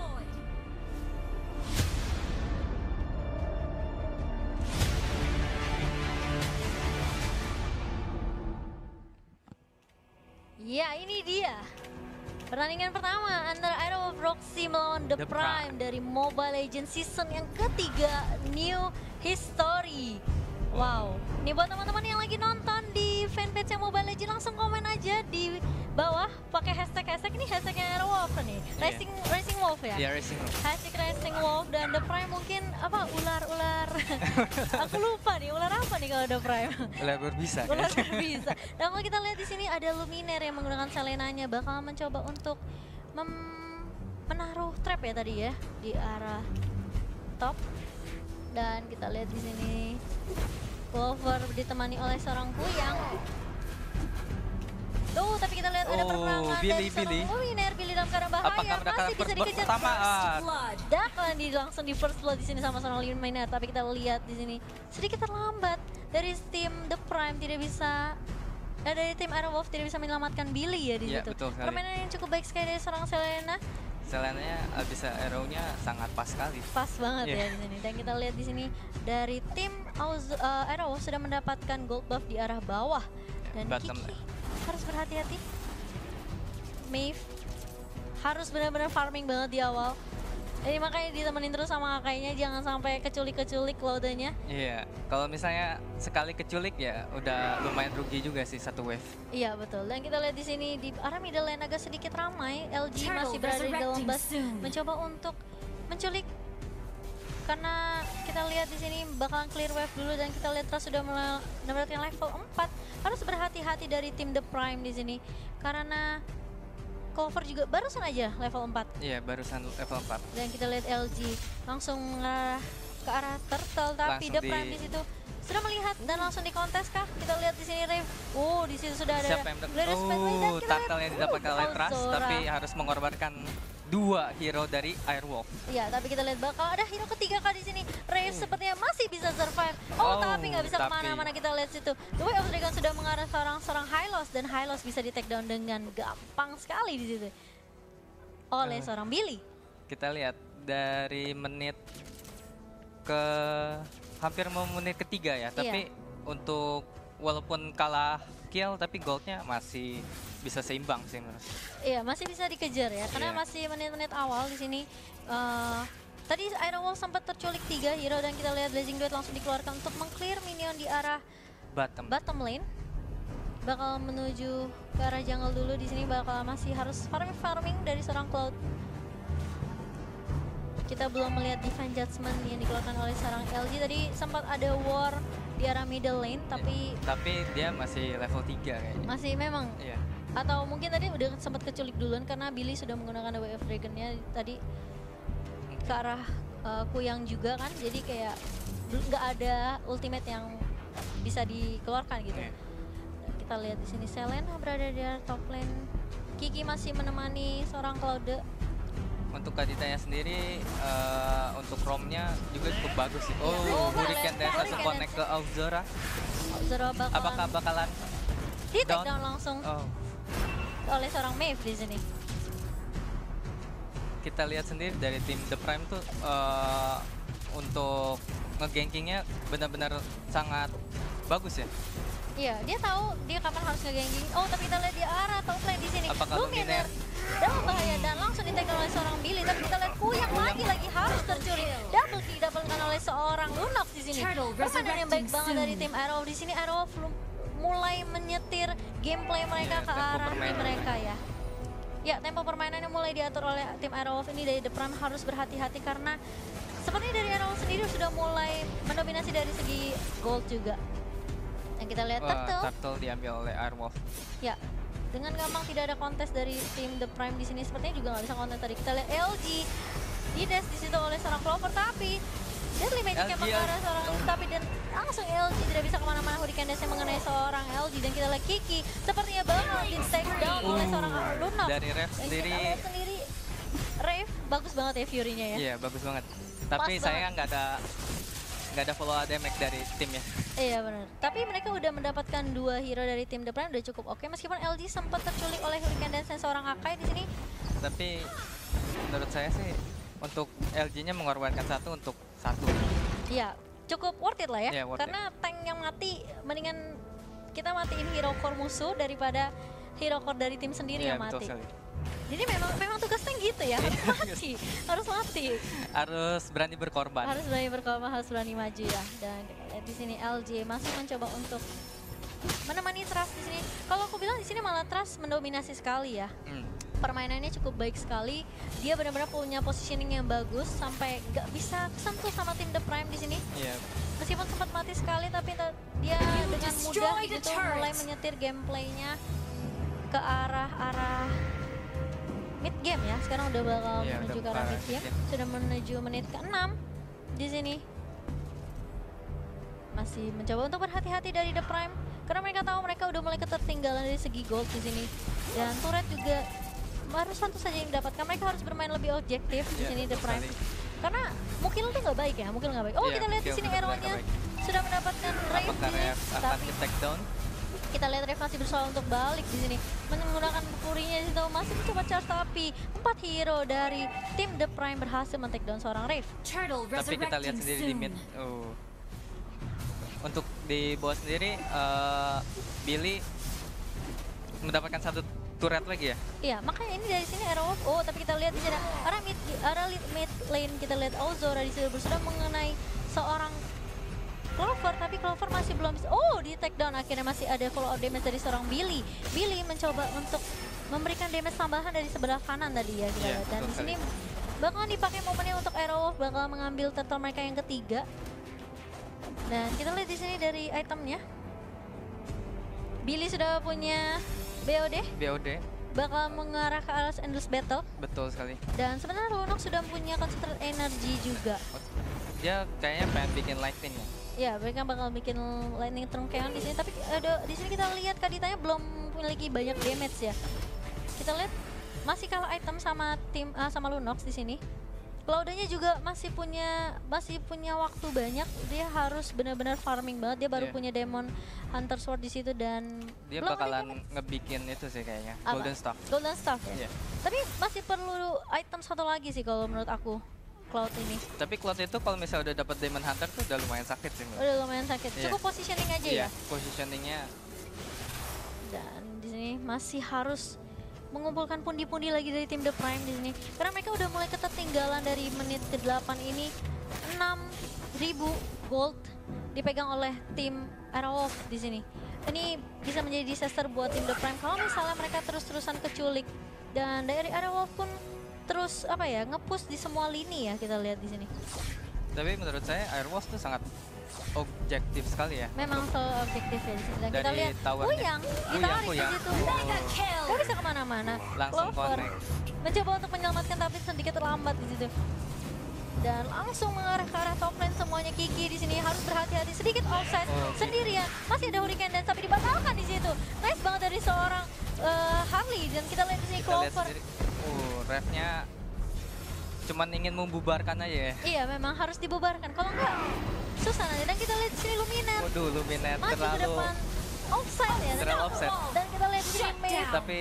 S3: Ya, ini dia pertandingan pertama antara Aerowolf Roxy melawan The,
S4: The
S3: Prime,
S4: Prime
S3: dari Mobile Legends season yang ketiga New History. Wow, ini buat teman-teman yang lagi nonton di fanpage yang Mobile Legends langsung komen aja di bawah pakai hashtag hashtag ini hashtagnya Aerowolf nih, Racing
S4: Yeah.
S3: Racing Wolf ya.
S4: Iya, Racing Wolf.
S3: Hashtag Racing Wolf dan The Prime mungkin apa ular-ular. Aku lupa nih ular apa nih kalau The Prime.
S4: Ular berbisa.
S3: Ular
S4: kayaknya.
S3: berbisa. Dan kalau kita lihat di sini ada Luminaire yang menggunakan Selenanya bakal mencoba untuk mem- menaruh trap ya tadi ya di arah top. Dan kita lihat di sini Clover ditemani oleh seorang Kuyang. Tuh, tapi kita lihat ada
S4: Oh,
S3: perperangan
S4: Billy,
S3: dari seorang
S4: Billy.
S3: Luminaire. Billy dalam keadaan bahaya,
S4: Apakah
S3: masih
S4: mendapatkan
S3: bisa
S4: first blood
S3: dikejar
S4: pertama?
S3: first blood. Daklan di langsung di first blood di sini sama seorang Luminaire, tapi kita lihat di sini sedikit terlambat dari tim The Prime tidak bisa eh, dari tim Aerowolf tidak bisa menyelamatkan Billy ya di
S4: Iya,
S3: situ.
S4: betul sekali.
S3: Permainan yang cukup baik sekali dari seorang Selena.
S4: Selenanya bisa arrow-nya sangat pas sekali.
S3: Pas banget
S4: Iya.
S3: ya di sini. Dan kita lihat di sini dari tim Auz, uh, Aerowolf sudah mendapatkan gold buff di arah bawah. Dan
S4: Bottom
S3: Kiki
S4: left.
S3: harus berhati-hati. Maeve harus benar-benar farming banget di awal. Jadi makanya ditemenin terus sama kakaknya, jangan sampai keculik-keculik Cloud-nya.
S4: Iya, kalau misalnya sekali keculik ya udah lumayan rugi juga sih satu wave.
S3: Iya betul. Dan kita lihat di sini di arah middle lane agak sedikit ramai. L G
S13: Turtle
S3: masih berada di dalam
S13: resurrecting
S3: bus
S13: soon.
S3: mencoba untuk menculik. Karena kita lihat di sini bakalan clear wave dulu dan kita lihat Trust sudah mela- mendapatkan level empat. Harus berhati-hati dari tim The Prime di sini karena Clover juga barusan aja level empat.
S4: Iya, barusan level empat.
S3: Dan kita lihat L G langsung mengarah ke arah Turtle, tapi
S4: Langsung
S3: The
S4: di-
S3: Prime di situ sudah melihat dan langsung dikontes kah? Kita lihat di sini Rave. Oh, di situ sudah ada
S4: Siapa yang
S3: Gladius Pathway dan
S4: Oh,
S3: kita
S4: turtle
S3: lihat,
S4: yang didapatkan
S3: uh,
S4: oleh Trust,
S3: Auzora.
S4: tapi harus mengorbankan dua hero dari Airwolf.
S3: Iya, tapi kita lihat bakal ada hero ketiga kali di sini. Rave sepertinya masih bisa survive. Oh,
S4: Oh,
S3: tapi nggak bisa
S4: tapi-
S3: kemana-mana. Kita lihat situ. The Way of Dragon sudah mengarah seorang seorang Hylos dan Hylos bisa di take down dengan gampang sekali di situ oleh
S4: Eh.
S3: seorang Billy.
S4: Kita lihat dari menit ke hampir mau menit ketiga ya, tapi untuk walaupun kalah kill tapi goldnya masih bisa seimbang sih menurut saya.
S3: Iya, masih bisa dikejar ya, karena
S4: Iya.
S3: masih menit-menit awal di sini. eh, tadi Aerowolf sempat terculik tiga hero dan kita lihat Blazing Duet langsung dikeluarkan untuk meng-clear minion di arah
S4: Bottom.
S3: bottom lane. Bakal menuju ke arah jungle dulu. Di sini bakal masih harus farming-farming dari seorang Cloud. Kita belum melihat Divine Judgment yang dikeluarkan oleh seorang L G. Tadi sempat ada war di arah middle lane, tapi
S4: Tapi dia masih level tiga kayaknya.
S3: masih memang
S4: Iya.
S3: atau mungkin tadi udah sempat keculik duluan karena Billy sudah menggunakan The Way of Dragon-nya tadi ke arah uh, Kuyang juga kan, jadi kayak bel- nggak ada ultimate yang bisa dikeluarkan gitu.
S4: Iya.
S3: Dan kita lihat di sini Selena berada di arah top lane. Kiki masih menemani seorang Claude.
S4: Untuk Kaditanya sendiri, eh, untuk romnya juga cukup bagus sih. Oh,
S3: Oh,
S4: Hurricane
S3: Hurricane
S4: Dance langsung
S3: Dance.
S4: connect ke Auzora.
S3: Zoro bakalan
S4: Apakah bakalan
S3: di take
S4: down?
S3: down langsung
S4: Oh,
S3: oleh seorang Maeve di sini.
S4: kita lihat sendiri dari tim The Prime tuh eh, untuk ngegankingnya benar-benar sangat bagus ya.
S3: Iya, dia tahu dia kapan harus nge-ganking. Oh, tapi kita lihat di arah top lane di sini.
S4: Apakah
S3: Luminar dalam bahaya dan langsung di-take oleh seorang Billy. Tapi kita lihat Kuyang lagi-lagi harus tercuri. Double didapatkan oleh seorang Lunox di sini. Permainan yang baik banget dari tim Arrow di sini. Arrow mulai menyetir gameplay mereka ke arah tim mereka ya. Ya, tempo permainannya mulai diatur oleh tim Arrow ini. Dari The Prime harus berhati-hati karena sepertinya dari Arrow sendiri sudah mulai mendominasi dari segi gold juga. Yang kita lihat
S4: Wah,
S3: Turtle.
S4: Turtle diambil oleh Airwolf.
S3: Ya, dengan gampang tidak ada kontes dari tim The Prime di sini. Sepertinya juga nggak bisa kontes tadi. Kita lihat L G di dash di situ oleh seorang Clover, tapi Deadly Magic yang mengarah seorang tapi dan langsung L G tidak bisa kemana-mana. Hurricane Dash yang mengenai seorang L G dan kita lihat Kiki sepertinya bakal di take down oleh seorang Lunox.
S4: Dari Rev sendiri.
S3: Kita lihat sendiri Rev bagus banget ya Fury-nya ya.
S4: Iya, bagus banget. Tapi saya nggak ada nggak ada follow damage dari timnya.
S3: Iya benar. Tapi mereka udah mendapatkan dua hero dari tim The Prime udah cukup oke. Meskipun L G sempat terculik oleh Hurricane Dance seorang Akai di sini.
S4: Tapi menurut saya sih untuk L G-nya mengorbankan satu untuk satu.
S3: Iya, cukup worth it lah ya.
S4: Yeah, worth
S3: Karena it. tank yang mati mendingan kita matiin hero core musuh daripada hero core dari tim sendiri
S4: Yeah,
S3: yang mati.
S4: betul sekali.
S3: Jadi memang memang tugas tank gitu ya, harus mati, harus mati.
S4: Harus berani berkorban.
S3: Harus berani berkorban, harus berani maju ya. Dan eh, di sini L J masih mencoba untuk menemani Trust di sini. Kalau aku bilang di sini malah Trust mendominasi sekali ya.
S4: Hmm.
S3: Permainannya cukup baik sekali. Dia benar-benar punya positioning yang bagus sampai gak bisa kesentuh sama tim The Prime di sini.
S4: Yeah.
S3: Meskipun sempat mati sekali, tapi dia dengan mudah gitu mulai menyetir gameplaynya ke arah-arah mid game ya. Sekarang udah bakal
S4: yeah,
S3: menuju
S4: udah
S3: ke arah mid game.
S4: game.
S3: Sudah menuju menit ke enam di sini. Masih mencoba untuk berhati-hati dari The Prime karena mereka tahu mereka udah mulai ketertinggalan dari segi gold di sini. Dan turret juga baru satu saja yang didapatkan. Mereka harus bermain lebih objektif di
S4: Yeah,
S3: sini The Prime.
S4: sekali.
S3: Karena mungkin itu nggak baik ya, mungkin nggak baik. Oh,
S4: Yeah,
S3: kita lihat di
S4: mungkin
S3: sini
S4: benar-benar
S3: arrow-nya
S4: nggak baik.
S3: sudah mendapatkan Rave
S4: Apakah
S3: di sini,
S4: Rev akan
S3: tapi
S4: di take down?
S3: kita lihat Rev masih berusaha untuk balik di sini, menggunakan Fury-nya di situ masih mencoba charge, tapi empat hero dari tim The Prime berhasil men-take down seorang Rave.
S4: Tapi kita lihat sendiri di mid. Oh. Untuk di bawah sendiri, uh, Billy mendapatkan satu turret lagi ya?
S3: Iya, makanya ini dari sini arrow. Oh, tapi kita lihat di sini arah mid, arah mid lane kita lihat Ozora di sini sudah mengenai seorang Clover, tapi Clover masih belum bisa. Oh, di take down akhirnya masih ada follow up damage dari seorang Billy. Billy mencoba untuk memberikan damage tambahan dari sebelah kanan tadi ya kita
S4: Yeah,
S3: lihat. Dan di sini
S4: sekali.
S3: bakalan dipakai momennya untuk Arrow, bakal mengambil turtle mereka yang ketiga. Dan kita lihat di sini dari itemnya. Billy sudah punya B O D.
S4: B O D.
S3: Bakal mengarah ke arah Endless Battle.
S4: Betul sekali.
S3: Dan sebenarnya Lunox sudah punya Concentrate Energy juga.
S4: Dia kayaknya pengen bikin lightning ya.
S3: Ya, mereka bakal bikin Lightning Storm Chaos di sini. Tapi ada di sini kita lihat Kaditanya belum memiliki banyak damage ya. Kita lihat masih kalah item sama tim uh, sama Lunox di sini. Cloudanya juga masih punya masih punya waktu banyak. Dia harus benar-benar farming banget. Dia baru
S4: Yeah.
S3: punya Demon Hunter Sword di situ dan
S4: Dia
S3: belum
S4: bakalan ngebikin itu sih kayaknya.
S3: Apa?
S4: Golden Staff.
S3: Golden Staff ya.
S4: Iya.
S3: Tapi masih perlu item satu lagi sih kalau menurut aku. Cloud ini.
S4: Tapi Cloud itu kalau misalnya udah dapat Demon Hunter tuh udah lumayan sakit sih. menurut.
S3: Udah lumayan sakit.
S4: Iya.
S3: Cukup positioning aja
S4: Iya,
S3: ya.
S4: positioningnya.
S3: Dan di sini masih harus mengumpulkan pundi-pundi lagi dari tim The Prime di sini. Karena mereka udah mulai ketertinggalan dari menit ke delapan ini. enam ribu gold dipegang oleh tim Arrow di sini. Ini bisa menjadi disaster buat tim The Prime kalau misalnya mereka terus-terusan keculik. Dan dari Arrow pun terus apa ya, nge-push di semua lini ya kita lihat di sini.
S4: Tapi menurut saya Airwolf tuh sangat objektif sekali ya.
S3: Memang selalu objektif ya di sini. Dan kita
S4: Dari
S3: lihat
S4: towernya.
S3: Kuyang
S4: Kuyang,
S3: ditarik di
S4: Kuyang.
S3: situ. Gak bisa kemana-mana.
S4: Langsung
S3: Clover
S4: connect.
S3: mencoba untuk menyelamatkan tapi sedikit terlambat di situ. Dan langsung mengarah ke arah top lane semuanya. Kiki di sini harus berhati-hati, sedikit offside
S4: Oh, okay.
S3: sendirian. Masih ada Hurricane Dance tapi dibatalkan di situ. Nice banget dari seorang uh, Harley dan kita lihat di sini
S4: Kita lihat
S3: Clover.
S4: sendiri. Uh, refnya cuman ingin membubarkan aja ya.
S3: Iya, memang harus dibubarkan. Kalau enggak susah nanti. Dan kita lihat di sini Luminar
S4: Waduh, Luminar
S3: maju ke
S4: terlalu
S3: depan. Offside ya.
S4: terlalu offset.
S3: Dan kita lihat di sini Mei.
S4: Tapi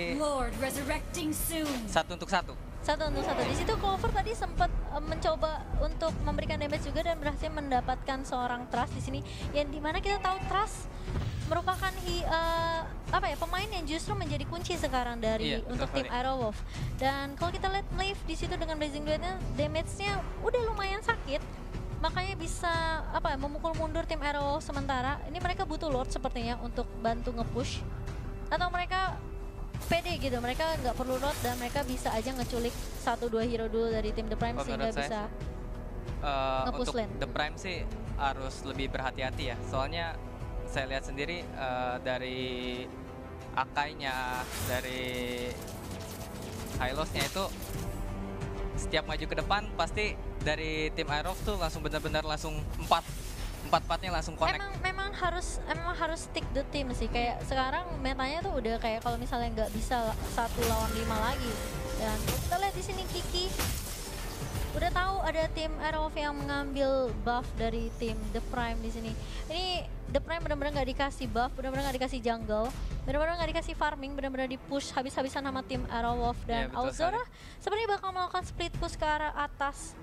S4: satu untuk satu.
S3: Satu untuk satu. Di situ Clover tadi sempat uh, mencoba untuk memberikan damage juga dan berhasil mendapatkan seorang Trust di sini. Yang dimana kita tahu Trust merupakan hi, uh, apa ya pemain yang justru menjadi kunci sekarang dari
S4: Iya, betul
S3: untuk tim
S4: sekali.
S3: Aerowolf. Dan kalau kita lihat Maeve di situ dengan Blazing Duetnya, damage-nya udah lumayan sakit. Makanya bisa apa ya memukul mundur tim Aerowolf sementara. Ini mereka butuh Lord sepertinya untuk bantu nge-push. Atau mereka pede gitu, mereka nggak perlu Lord dan mereka bisa aja ngeculik satu dua hero dulu dari tim The Prime
S4: Kalau
S3: sehingga
S4: menurut saya
S3: bisa
S4: Eh,
S3: nge-push
S4: untuk
S3: lane.
S4: The Prime sih harus lebih berhati-hati ya. Soalnya saya lihat sendiri eh, dari Akai-nya, dari Hylos-nya itu setiap maju ke depan pasti dari tim Aerof tuh langsung benar-benar langsung empat empat empatnya langsung connect.
S3: Emang memang harus emang harus stick the team sih. Kayak sekarang metanya tuh udah kayak kalau misalnya nggak bisa satu lawan lima lagi. Dan kita lihat di sini Kiki udah tahu ada tim Aerowolf yang mengambil buff dari tim The Prime di sini. Ini The Prime benar-benar nggak dikasih buff, benar-benar nggak dikasih jungle, benar-benar nggak dikasih farming, benar-benar di push habis-habisan sama tim Aerowolf dan
S4: Iya, betul
S3: Auzora sebenarnya bakal melakukan split push ke arah atas.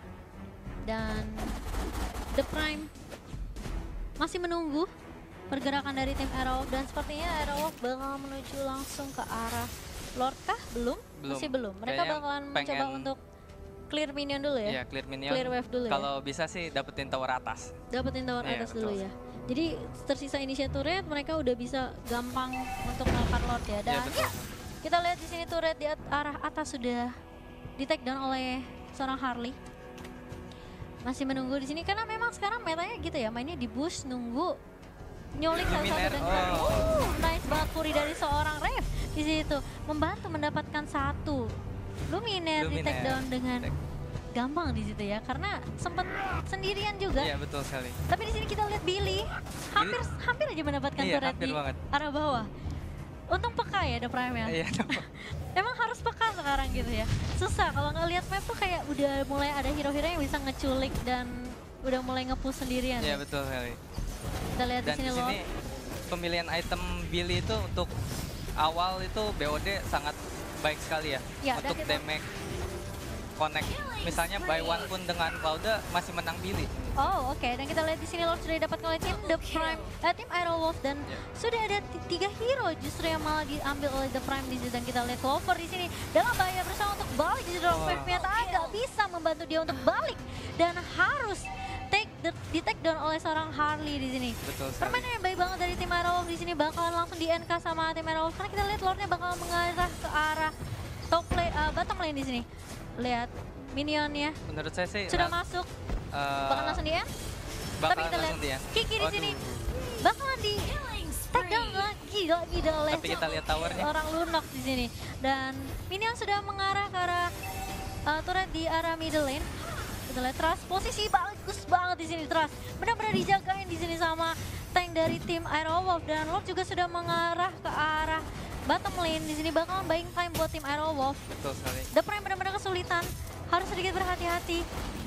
S3: Dan The Prime masih menunggu pergerakan dari tim Aerowolf dan sepertinya Aerowolf bakal menuju langsung ke arah Lord kah? Belum?
S4: Belum.
S3: Masih belum. Mereka
S4: Kayaknya
S3: bakalan mencoba
S4: pengen-
S3: untuk clear minion dulu ya.
S4: Iya, clear minion.
S3: Clear wave dulu ya.
S4: Kalau bisa sih dapetin tower atas.
S3: Dapetin tower
S4: Iya,
S3: atas
S4: betul.
S3: dulu ya. Jadi tersisa initiate turret mereka udah bisa gampang untuk melakukan Lord ya. Dan
S4: Iya, betul.
S3: ya, kita lihat di sini turret di at- arah atas sudah di take down oleh seorang Harley. Masih menunggu di sini karena memang sekarang metanya gitu ya, mainnya di bush nunggu nyulik satu-satu
S4: Luminaire,
S3: dan
S4: oh.
S3: uh, nice banget Fury dari seorang Rev di situ membantu mendapatkan satu Luminaire di take
S4: Luminaire.
S3: down dengan gampang di situ ya karena sempat sendirian juga.
S4: Iya, betul sekali.
S3: Tapi di sini kita lihat Billy hampir hampir aja mendapatkan
S4: Iya,
S3: turret
S4: hampir
S3: di
S4: banget.
S3: arah bawah. Untung peka ya The Prime ya.
S4: Iya,
S3: Emang harus peka sekarang gitu ya. Susah kalau ngelihat map tuh kayak udah mulai ada hero-hero yang bisa ngeculik dan udah mulai nge-push sendirian.
S4: Iya, betul sekali.
S3: Kita lihat di
S4: Dan
S3: sini
S4: di
S3: Lord.
S4: sini pemilihan item Billy itu untuk awal itu B O D sangat baik sekali ya.
S3: Ya, dan
S4: untuk
S3: kita-
S4: damage connect misalnya buy one pun dengan Cloud'a masih menang Billy.
S3: Oh oke, dan kita lihat di sini Lord sudah didapatkan oleh tim The Prime, eh, tim Aerowolf dan
S4: Iya.
S3: sudah ada t- tiga hero justru yang malah diambil oleh The Prime di sini dan kita lihat Clover di sini dalam bahaya bersama untuk balik di sini.
S4: Wah.
S3: Wave ternyata agak bisa membantu dia untuk balik dan harus take the, di take down oleh seorang Harley di sini.
S4: Betul sekali.
S3: Permainan yang baik banget dari tim Aerowolf di sini bakalan langsung di N K sama tim Aerowolf karena kita lihat Lordnya bakal mengarah ke arah top lane, uh, bottom lane di sini. Lihat minionnya
S4: Menurut saya sih
S3: sudah
S4: lang-
S3: masuk,
S4: eh,
S3: bakal langsung di N.
S4: bakal
S3: Tapi kita lihat
S4: langsung dia.
S3: Kiki di
S4: Waduh.
S3: sini bakalan di take down lagi gila-gila oleh
S4: Tapi kita lihat towernya.
S3: orang Lunox di sini dan minion sudah mengarah ke arah uh, turret di arah middle lane. Kita lihat Trust posisi bagus banget di sini Trust. Benar-benar dijagain di sini sama tank dari tim Aerowolf dan Lord juga sudah mengarah ke arah bottom lane. Di sini bakalan buying time buat tim Aerowolf.
S4: Betul sekali.
S3: The Prime benar-benar kesulitan, harus sedikit berhati-hati.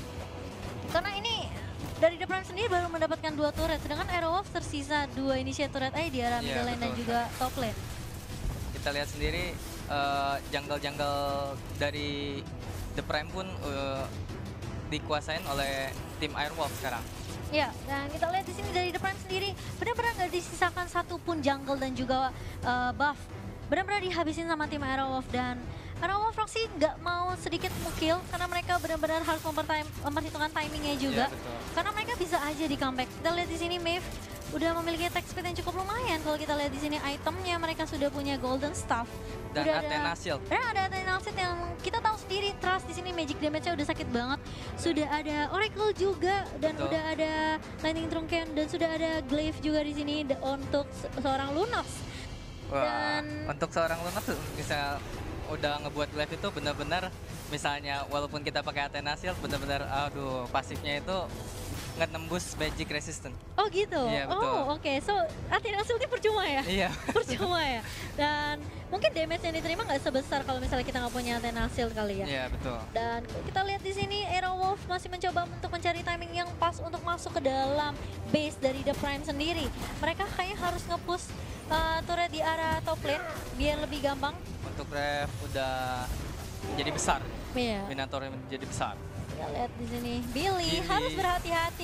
S3: Karena ini dari The Prime sendiri baru mendapatkan dua turret, sedangkan Aerowolf tersisa dua initiate turret aja di arah
S4: Iya,
S3: middle lane dan
S4: betul.
S3: juga top lane.
S4: Kita lihat sendiri eh, jungle-jungle dari The Prime pun eh, dikuasain oleh tim Airwolf sekarang.
S3: Ya, dan kita lihat di sini dari The Prime sendiri benar-benar nggak disisakan satupun jungle dan juga uh, buff. Benar-benar dihabisin sama tim Aerowolf dan Aerowolf Roxy nggak mau sedikit mukil karena mereka benar-benar harus mempertim- memperhitungkan timingnya juga.
S4: Iya, betul.
S3: Karena mereka bisa aja di comeback. Kita lihat di sini Maeve udah memiliki attack speed yang cukup lumayan. Kalau kita lihat di sini itemnya mereka sudah punya golden staff.
S4: Dan
S3: Udah
S4: Athena Shield.
S3: Dan ada Athena Shield yang kita tahu sendiri Trust di sini magic damage-nya udah sakit banget. Sudah ada Oracle juga dan
S4: Betul.
S3: udah ada Lightning Trunken dan sudah ada Glaive juga di sini de- untuk se- seorang Lunox.
S4: Wah,
S3: Dan-
S4: untuk seorang Lunox tuh misal udah ngebuat glaive itu benar-benar misalnya walaupun kita pakai Athena Shield benar-benar aduh pasifnya itu nggak nembus magic resistant.
S3: Oh gitu.
S4: Iya, betul.
S3: Oh oke. So Athena Shield ini percuma ya?
S4: Iya.
S3: Percuma ya. Dan mungkin damage yang diterima nggak sebesar kalau misalnya kita nggak punya Athena Shield kali ya.
S4: Iya, betul.
S3: Dan kita lihat di sini Aerowolf masih mencoba untuk mencari timing yang pas untuk masuk ke dalam base dari The Prime sendiri. Mereka kayaknya harus nge-push uh, turret di arah top lane biar lebih gampang.
S4: Untuk Rev udah jadi besar.
S3: Iya.
S4: Minotaur menjadi besar.
S3: Kita lihat di sini Billy,
S4: Billy.
S3: harus berhati-hati. Masih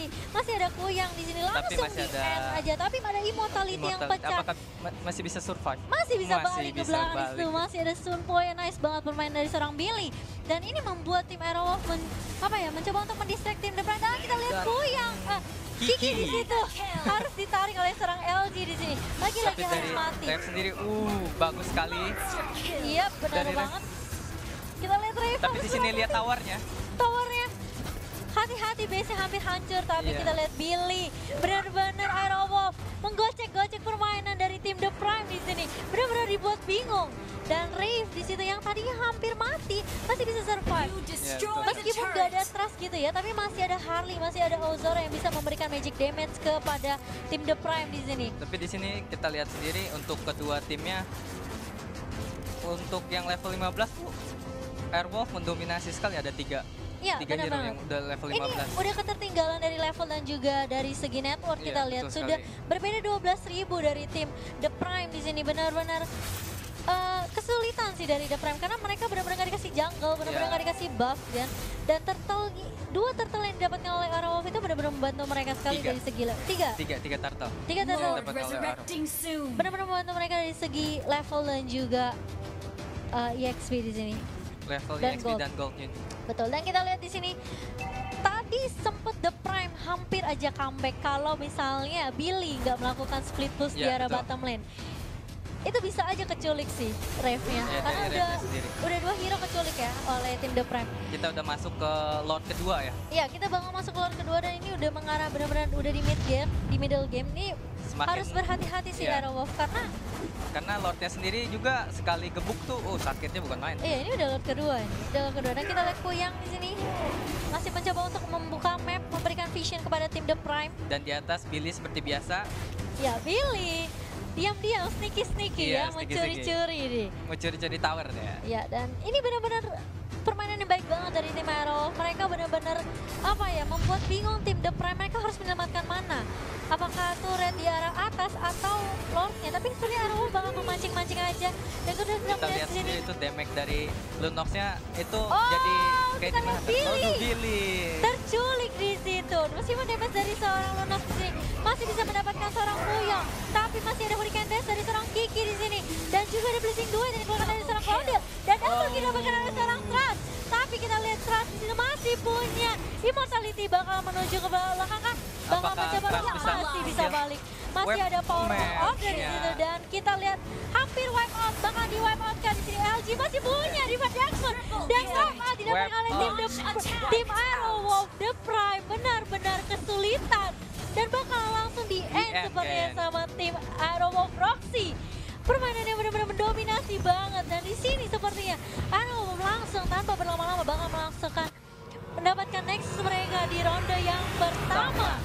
S3: masih ada Kuyang di sini langsung
S4: masih
S3: di
S4: ada
S3: end aja, tapi ada immortality yang
S4: Immortal,
S3: pecah.
S4: apakah ma- masih bisa survive?
S3: Masih bisa
S4: Masih
S3: balik ke
S4: bisa
S3: belakang di
S4: balik.
S3: situ, masih ada Sunpo yang nice banget bermain dari seorang Billy. Dan ini membuat tim Arrow men, apa ya, mencoba untuk mendistract tim depan. Dan kita lihat
S4: Dan
S3: Kuyang, ah, Kiki.
S4: Kiki.
S3: di situ harus ditarik oleh seorang L G di sini. Lagi-lagi
S4: Tapi
S3: harus
S4: dari
S3: mati.
S4: Rave sendiri, uh bagus sekali.
S3: Iya benar
S4: Dari Rave.
S3: banget. Kita lihat Rave.
S4: Tapi di sini lihat towernya.
S3: Towernya hati-hati, base-nya hampir hancur, tapi
S4: Iya.
S3: kita lihat Billy benar-benar Iron Wolf menggocek-gocek permainan dari tim The Prime di sini, benar-benar dibuat bingung. Dan Rave di situ yang tadinya hampir mati masih bisa survive.
S4: Ya, betul.
S3: Meskipun gak ada trust gitu ya, tapi masih ada Harley, masih ada Ozora yang bisa memberikan magic damage kepada tim The Prime di sini.
S4: Tapi di sini kita lihat sendiri untuk kedua timnya, untuk yang level lima belas tuh Airwolf mendominasi sekali, ada tiga.
S3: Iya,
S4: Tiga hero
S3: benar-benar.
S4: yang udah level lima belas.
S3: Ini udah ketertinggalan dari level dan juga dari segi network
S4: Iya,
S3: kita lihat
S4: betul
S3: sudah
S4: sekali.
S3: berbeda dua belas ribu dari tim The Prime di sini, benar-benar eh, kesulitan sih dari The Prime karena mereka benar-benar gak dikasih jungle, benar-benar
S4: Iya.
S3: gak dikasih buff dan dan turtle dua turtle yang didapatkan oleh Airwolf itu benar-benar membantu mereka sekali
S4: Tiga.
S3: dari segi le- tiga
S4: Tiga, tiga turtle.
S3: tiga turtle
S4: Dapat oleh Arrow.
S3: benar-benar membantu mereka dari segi level dan juga eh, E X P di sini.
S4: Level
S3: Dan
S4: E X P
S3: gold.
S4: dan goldnya.
S3: Betul, dan kita lihat di sini tadi sempet The Prime hampir aja comeback kalau misalnya Billy nggak melakukan split push di
S4: Ya,
S3: arah
S4: betul.
S3: bottom lane. Itu bisa aja keculik sih Rave-nya,
S4: Ya,
S3: karena
S4: dari
S3: udah
S4: Rave-nya sendiri.
S3: udah dua hero keculik ya oleh tim The Prime.
S4: Kita udah masuk ke Lord kedua ya.
S3: Iya, kita bakal masuk ke Lord kedua dan ini udah mengarah benar-benar udah di mid game, di middle game. Ini
S4: Semakin-
S3: harus berhati-hati sih
S4: Iya.
S3: Arrow Wolf karena
S4: Karena Lordnya sendiri juga sekali gebuk tuh, oh sakitnya bukan main.
S3: iya ini udah Lord kedua ini, udah Lord kedua. Dan kita lihat Kuyang di sini masih mencoba untuk membuka map, memberikan vision kepada tim The Prime.
S4: Dan di atas Billy seperti biasa
S3: Ya Billy, diam-diam, sneaky-sneaky
S4: Iya,
S3: ya,
S4: sneaky-sneaky.
S3: mencuri-curi nih.
S4: mau curi-curi tower deh.
S3: Ya, dan ini benar-benar permainan yang baik banget dari tim Arrow. Mereka benar-benar apa ya, membuat bingung tim The Prime. Mereka harus menyelamatkan mana? Apakah turret di arah atas atau Lordnya? Tapi sebenarnya Arrow bakal memancing-mancing aja. Dan kita sudah
S4: Kita
S3: melihat
S4: lihat
S3: di sini.
S4: sendiri itu damage dari Lunox-nya itu
S3: Oh,
S4: jadi kayak
S3: kita
S4: gimana?
S3: lihat Billy.
S4: Aduh, Billy.
S3: Terculik di situ. Meskipun damage dari seorang Lunox di sini masih bisa mendapatkan seorang Kuyang, tapi masih ada Hurricane Dash dari seorang Kiki di sini dan juga ada Blessing Duet yang dikeluarkan dari seorang Cloudil dan double kill didapatkan oleh seorang Trust. Tapi kita lihat Trust di sini masih punya Immortality, bakal menuju ke belakang kan? Bakal
S4: Apakah
S3: mencoba
S4: Trust
S3: balik,
S4: bisa
S3: masih bisa
S4: kill?
S3: balik. Masih
S4: Wipe
S3: ada power
S4: match,
S3: off dari
S4: ya.
S3: situ dan kita lihat hampir wipe out, bakal di wipe out kan di sini. L G masih punya Riva Jackson dan sama didapatkan
S4: Wipe
S3: oleh tim The tim Arrow Wolf The Prime, benar-benar kesulitan dan bakal langsung di end
S4: end,
S3: sepertinya
S4: kan.
S3: sama tim Arrow Wolf Roxy. Permainan yang benar-benar mendominasi banget dan di sini sepertinya Arrow Wolf langsung tanpa berlama-lama bakal melangsungkan mendapatkan next mereka di ronde yang pertama.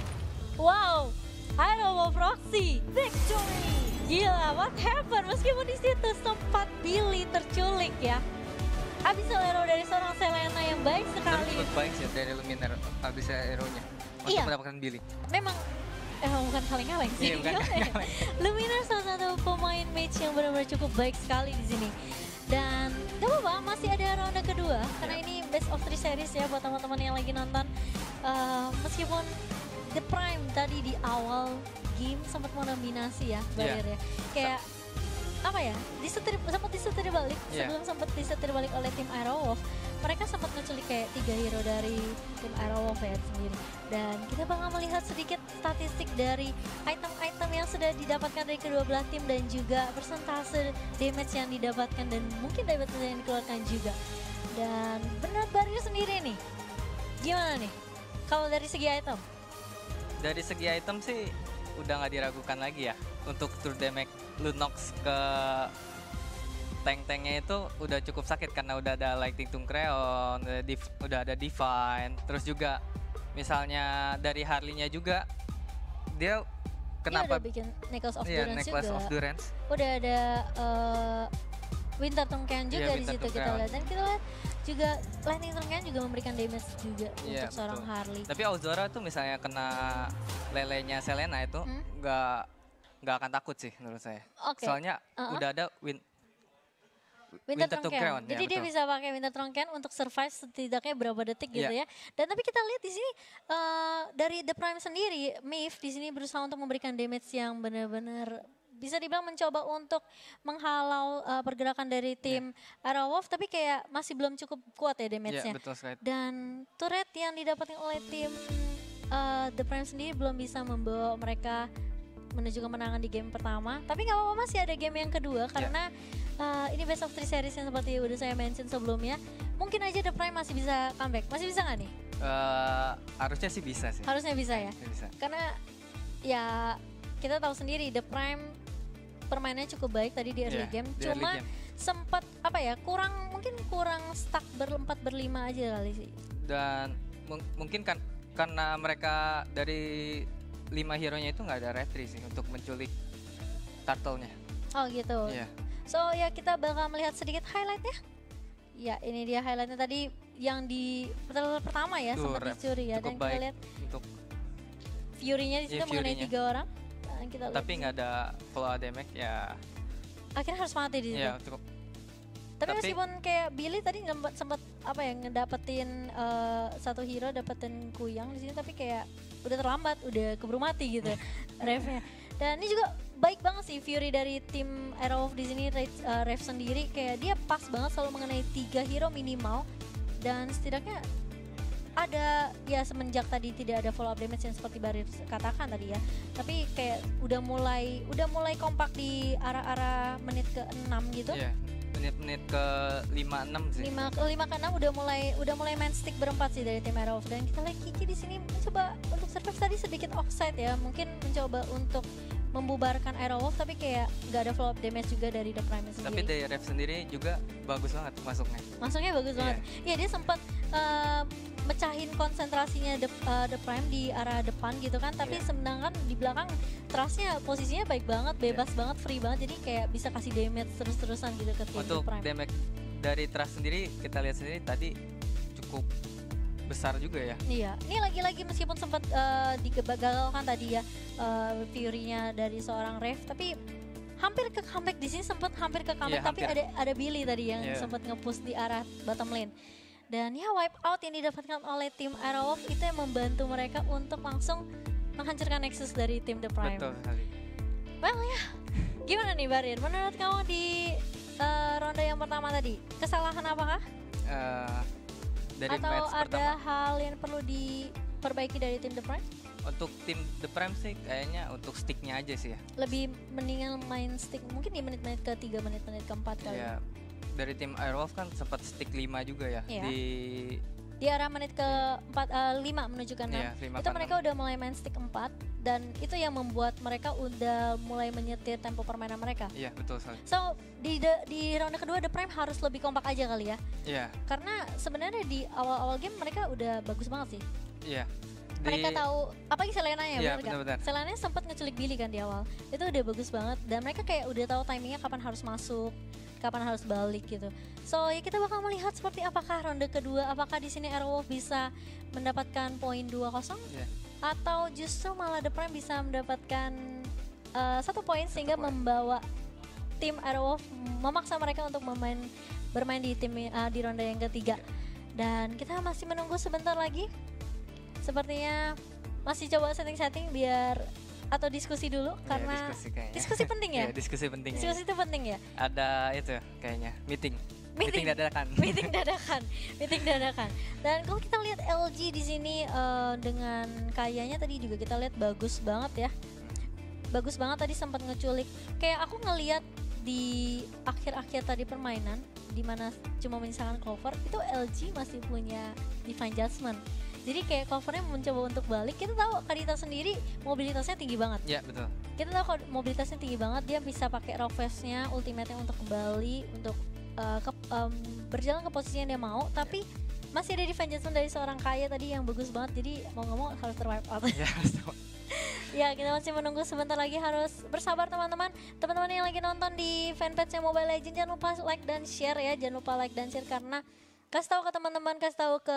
S3: Wow, Arrow Wolf Roxy victory. Gila, what happened? Meskipun di situ sempat Billy terculik ya. Abis hero dari seorang Selena yang baik
S4: Tapi
S3: sekali.
S4: cukup baik sih dari Luminar habis hero-nya untuk
S3: Iya.
S4: mendapatkan Billy.
S3: Memang eh bukan kaleng-kaleng sih.
S4: Iya, bukan
S3: Gimana ya?
S4: kaleng-kaleng.
S3: Luminar salah satu pemain match yang benar-benar cukup baik sekali di sini. Dan gak apa-apa, masih ada ronde kedua karena
S4: Iya.
S3: ini best of three series ya buat teman-teman yang lagi nonton. Eh, meskipun The Prime tadi di awal game sempat mendominasi ya barrier ya. Kayak apa ya, disetir, sempat disetir balik
S4: Iya.
S3: sebelum sempat disetir balik oleh tim Arrow Wolf. Mereka sempat ngeculik kayak tiga hero dari tim Arrow Wolf ya sendiri. Dan kita bakal melihat sedikit statistik dari item-item yang sudah didapatkan dari kedua belah tim dan juga persentase damage yang didapatkan dan mungkin damage yang dikeluarkan juga. Dan benar barrier sendiri nih, gimana nih kalau dari segi item?
S4: Dari segi item sih udah nggak diragukan lagi ya untuk true damage Lunox ke tank-tanknya itu udah cukup sakit karena udah ada Lightning Tung Creon, udah, div- udah ada Divine, terus juga misalnya dari Harley-nya juga dia kenapa
S3: Dia udah bikin Necklace of
S4: iya,
S3: Durance
S4: Necklace
S3: juga.
S4: of Durance.
S3: Udah ada eh, Winter Tongken juga
S4: Iya,
S3: di
S4: Winter
S3: situ kita
S4: Tongken.
S3: lihat dan kita lihat juga Lightning Tongken juga memberikan damage juga
S4: Iya,
S3: untuk seorang
S4: betul.
S3: Harley.
S4: Tapi Ozora tuh misalnya kena lelenya Selena itu
S3: Hmm?
S4: nggak nggak akan takut sih menurut saya.
S3: Oke.
S4: Soalnya
S3: Uh-uh.
S4: udah ada win
S3: Winter,
S4: Winter to
S3: Tronken.
S4: Crown, ya,
S3: Jadi dia
S4: betul.
S3: bisa pakai Winter Tronken untuk survive setidaknya berapa detik gitu
S4: Iya.
S3: ya. Dan tapi kita lihat di sini eh, dari The Prime sendiri, Maeve di sini berusaha untuk memberikan damage yang benar-benar bisa dibilang mencoba untuk menghalau eh, pergerakan dari tim Arrow Wolf, tapi kayak masih belum cukup kuat ya damage-nya.
S4: Iya, betul sekali.
S3: Dan turret yang didapatkan oleh tim eh, The Prime sendiri belum bisa membawa mereka menuju kemenangan di game pertama. Tapi nggak apa-apa, masih ada game yang kedua karena uh, ini best of three series yang seperti udah saya mention sebelumnya. Mungkin aja The Prime masih bisa comeback. Masih bisa nggak nih?
S4: Eh, harusnya sih bisa sih.
S3: Harusnya bisa ya.
S4: Harusnya bisa.
S3: Karena ya kita tahu sendiri The Prime permainannya cukup baik tadi di early
S4: Iya,
S3: game.
S4: di early
S3: Cuma
S4: game.
S3: sempat apa ya, kurang mungkin kurang stuck berempat berlima aja kali sih.
S4: Dan mung- mungkin kan karena mereka dari lima hero-nya itu nggak ada retri sih untuk menculik turtle-nya.
S3: Oh gitu.
S4: Iya.
S3: So ya kita bakal melihat sedikit highlight-nya. Ya ini dia highlight-nya tadi yang di battle pertama ya,
S4: Tuh,
S3: sempat
S4: ref
S3: dicuri ya.
S4: cukup
S3: Dan kita
S4: baik
S3: lihat
S4: untuk
S3: Fury-nya di situ
S4: Iya,
S3: mengenai
S4: Fury-nya.
S3: tiga orang. Dan kita lihat
S4: tapi nggak ada follow damage ya.
S3: akhirnya harus mati di situ.
S4: Ya cukup.
S3: Tapi,
S4: tapi-
S3: meskipun kayak Billy tadi sempat sempat apa ya ngedapetin eh, satu hero, dapetin Kuyang di sini, tapi kayak udah terlambat, udah keburu mati gitu refnya. Dan ini juga baik banget sih Fury dari tim Arrow Wolf di sini, Rage- eh, Ref sendiri kayak dia pas banget selalu mengenai tiga hero minimal, dan setidaknya ada ya semenjak tadi tidak ada follow up damage yang seperti Barir katakan tadi ya, tapi kayak udah mulai udah mulai kompak di arah-arah menit ke enam gitu.
S4: Iya. Menit-menit ke lima enam sih.
S3: lima ke lima ke enam udah mulai udah mulai main stick berempat sih dari tim Arrow Wolf. Dan kita lihat Kiki di sini mencoba untuk survive tadi sedikit offside ya, mungkin mencoba untuk membubarkan Arrow Wolf, tapi kayak nggak ada follow up damage juga dari The Prime
S4: Tapi
S3: sendiri.
S4: dari ref sendiri juga bagus banget masuknya.
S3: Masuknya bagus banget. Ya dia sempat eh, mecahin konsentrasinya The, eh, The Prime di arah depan gitu kan, tapi
S4: Iya.
S3: sedangkan di belakang Trustnya posisinya baik banget, bebas banget, free banget, jadi kayak bisa kasih damage terus-terusan gitu ke tim
S4: Untuk
S3: The Prime.
S4: damage dari Trust sendiri kita lihat sendiri tadi cukup besar juga ya.
S3: Iya, ini lagi-lagi meskipun sempat uh, digagalkan tadi ya uh, Fury-nya dari seorang Ref, tapi hampir ke comeback di sini, sempat hampir ke comeback,
S4: Iya,
S3: tapi
S4: hampir.
S3: ada ada Billy tadi yang
S4: Iya.
S3: sempat nge-push di arah bottom lane. Dan ya wipe out yang didapatkan oleh tim Arrow Wolf itu yang membantu mereka untuk langsung menghancurkan Nexus dari tim The Prime.
S4: Betul sekali.
S3: Well ya, gimana nih Barir? Menurut kamu di uh, ronde yang pertama tadi, kesalahan apakah?
S4: Eh, dari
S3: Atau
S4: match
S3: ada
S4: pertama
S3: hal yang perlu diperbaiki dari tim The Prime?
S4: untuk tim The Prime sih kayaknya untuk sticknya aja sih ya.
S3: Lebih mendingan main stick mungkin di menit-menit ke tiga, menit-menit keempat kali.
S4: Ya dari tim Airwolf kan sempat stick lima juga ya
S3: Iya.
S4: di
S3: Di arah menit ke empat, eh, lima menuju ke enam.
S4: Iya, lima
S3: Itu
S4: ke
S3: mereka udah mulai main stick empat, dan itu yang membuat mereka udah mulai menyetir tempo permainan mereka.
S4: Iya betul sekali.
S3: So di the- di ronde kedua The Prime harus lebih kompak aja kali ya.
S4: Iya
S3: Karena sebenarnya di awal-awal game mereka udah bagus banget sih.
S4: iya. Di-
S3: Mereka tahu, apalagi Selena ya,
S4: Iya,
S3: bener gak?
S4: benar-benar.
S3: Selena sempat ngeculik Billy kan di awal. Itu udah bagus banget, dan mereka kayak udah tahu timingnya kapan harus masuk, kapan harus balik gitu. So ya kita bakal melihat seperti apakah ronde kedua, apakah di sini Arrow Wolf bisa mendapatkan poin dua kosong
S4: Iya.
S3: atau justru malah The Prime bisa mendapatkan uh, satu poin sehingga
S4: poin.
S3: membawa tim Arrow Wolf memaksa mereka untuk memain bermain di tim uh, di ronde yang ketiga. Dan kita masih menunggu sebentar lagi. Sepertinya masih coba setting-setting biar atau diskusi dulu
S4: Iya,
S3: karena
S4: diskusi kayaknya.
S3: diskusi penting ya.
S4: Iya, diskusi penting.
S3: Diskusi itu penting ya.
S4: Ada itu kayaknya meeting.
S3: Meeting.
S4: dadakan.
S3: Meeting dadakan, meeting dadakan. Dan kalau kita lihat L G di sini eh, dengan kayanya tadi juga kita lihat bagus banget ya. Bagus banget tadi sempat ngeculik. Kayak aku ngelihat di akhir-akhir tadi permainan di mana cuma menyisakan cover, itu L G masih punya Divine Judgment. Jadi kayak covernya mencoba untuk balik. Kita tahu Kadita sendiri mobilitasnya tinggi banget.
S4: Iya betul.
S3: Kita tahu kalau mobilitasnya tinggi banget, dia bisa pakai Rovesnya, ultimate-nya untuk kembali, untuk uh, ke, um, berjalan ke posisi yang dia mau. Tapi masih ada Divine Judgment dari seorang kaya tadi yang bagus banget. Jadi mau nggak mau harus terwipe out.
S4: Iya.
S3: Ya kita masih menunggu sebentar lagi, harus bersabar teman-teman. Teman-teman yang lagi nonton di fanpage Mobile Legends, jangan lupa like dan share ya. Jangan lupa like dan share karena kasih tahu ke teman-teman, kasih tahu ke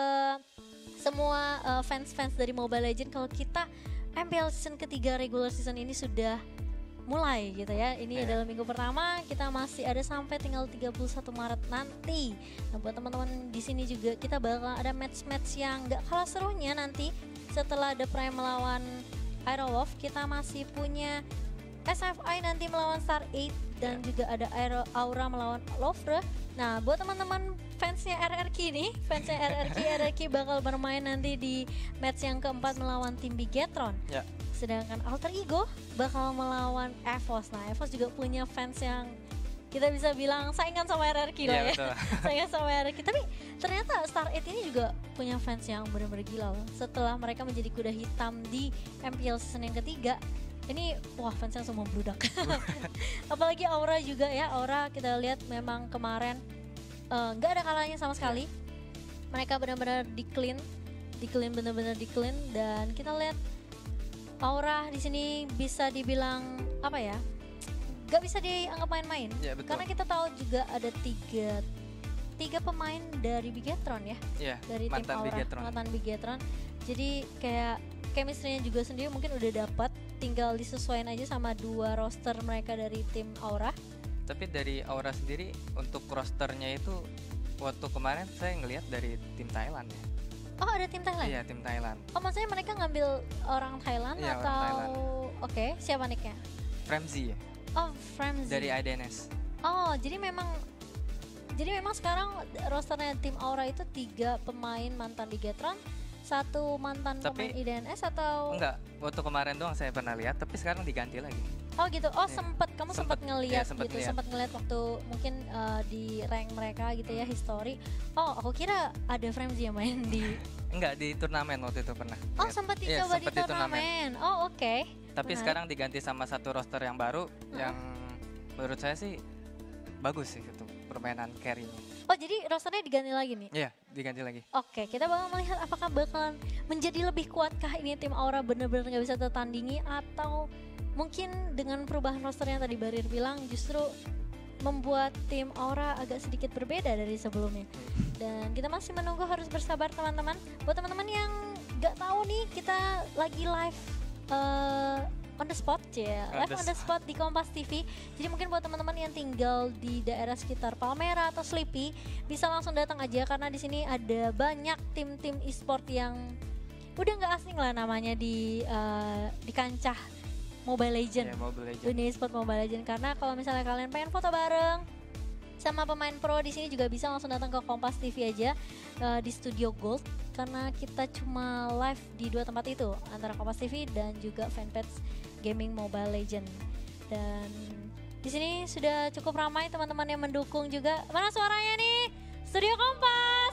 S3: semua uh, fans-fans dari Mobile Legends kalau kita M P L season ketiga regular season ini sudah mulai gitu ya. Ini
S4: Iya.
S3: adalah minggu pertama, kita masih ada sampai tinggal tiga puluh satu Maret nanti. Nah, buat teman-teman di sini juga kita bakal ada match-match yang gak kalah serunya nanti setelah The Prime melawan Aerowolf. Kita masih punya S F I nanti melawan Star eight dan juga ada Aero Aura melawan Lovre. Nah, buat teman-teman fansnya R R Q nih, fansnya R R Q, R R Q bakal bermain nanti di match yang keempat melawan tim Bigetron.
S4: Ya.
S3: Sedangkan Alter Ego bakal melawan EVOS. Nah, EVOS juga punya fans yang kita bisa bilang saingan sama R R Q lah
S4: Iya,
S3: ya.
S4: betul.
S3: Saingan sama R R Q. Tapi ternyata Star eight ini juga punya fans yang benar-benar gila loh. Setelah mereka menjadi kuda hitam di M P L season yang ketiga, ini wah fansnya semua bludak. Apalagi Aura juga ya. Aura kita lihat memang kemarin nggak uh, ada kalahnya sama sekali. Mereka benar-benar di clean, di clean benar-benar di clean, dan kita lihat Aura di sini bisa dibilang apa ya? Gak bisa dianggap main-main.
S4: Ya, betul.
S3: Karena kita tahu juga ada tiga tiga pemain dari Bigetron ya.
S4: Ya,
S3: dari tim
S4: mantan
S3: Aura,
S4: Bigetron.
S3: mantan Bigetron. Jadi kayak chemistry-nya juga sendiri mungkin udah dapat, tinggal disesuaikan aja sama dua roster mereka dari tim Aura.
S4: Tapi dari Aura sendiri untuk rosternya itu waktu kemarin saya ngelihat dari tim Thailand ya.
S3: Oh, ada tim Thailand?
S4: Iya, tim Thailand.
S3: Oh, maksudnya mereka ngambil orang Thailand
S4: Iya,
S3: atau
S4: orang Thailand.
S3: Oke, siapa nicknya?
S4: Framzy ya.
S3: Oh, Framzy.
S4: Dari I D N S.
S3: Oh, jadi memang jadi memang sekarang rosternya tim Aura itu tiga pemain mantan Bigetron, satu mantan
S4: Tapi-
S3: pemain I D N S atau
S4: Enggak, waktu kemarin doang saya pernah lihat, tapi sekarang diganti lagi.
S3: Oh gitu. Oh,
S4: Iya.
S3: sempet kamu
S4: Sempet,
S3: sempat ngelihat
S4: iya, sempet
S3: gitu,
S4: lihat.
S3: sempat ngelihat waktu mungkin uh, di rank mereka gitu ya, history. Oh, aku kira ada Framzy yang main di
S4: Enggak, di turnamen waktu itu pernah.
S3: Oh,
S4: lihat.
S3: sempat
S4: Iya,
S3: dicoba di
S4: sempet di
S3: turnamen. Oh, oke.
S4: Tapi
S3: Menarik.
S4: sekarang diganti sama satu roster yang baru yang menurut saya sih bagus sih untuk permainan carry-nya.
S3: Oh, jadi rosternya diganti lagi nih.
S4: Iya, diganti lagi.
S3: Oke, kita bakal melihat apakah bakalan menjadi lebih kuatkah ini tim Aura benar-benar nggak bisa tertandingi, atau mungkin dengan perubahan roster yang tadi Barir bilang justru membuat tim Aura agak sedikit berbeda dari sebelumnya. Dan kita masih menunggu, harus bersabar teman-teman. Buat teman-teman yang nggak tahu nih, kita lagi live uh, on the spot ya,
S4: On
S3: live
S4: the
S3: on the spot di Kompas T V. Jadi mungkin buat teman-teman yang tinggal di daerah sekitar Palmera atau Sleepy bisa langsung datang aja, karena di sini ada banyak tim-tim e-sport yang udah nggak asing lah namanya di uh, di kancah Mobile Legend,
S4: Iya, Mobile Legend.
S3: dunia e-sport Mobile Legend. Karena kalau misalnya kalian pengen foto bareng sama pemain pro di sini juga bisa langsung datang ke Kompas T V aja uh, di Studio Gold, karena kita cuma live di dua tempat itu, antara Kompas T V dan juga fanpage Gaming Mobile Legend. Dan di sini sudah cukup ramai teman-teman yang mendukung juga. Mana suaranya nih? Studio Kompas.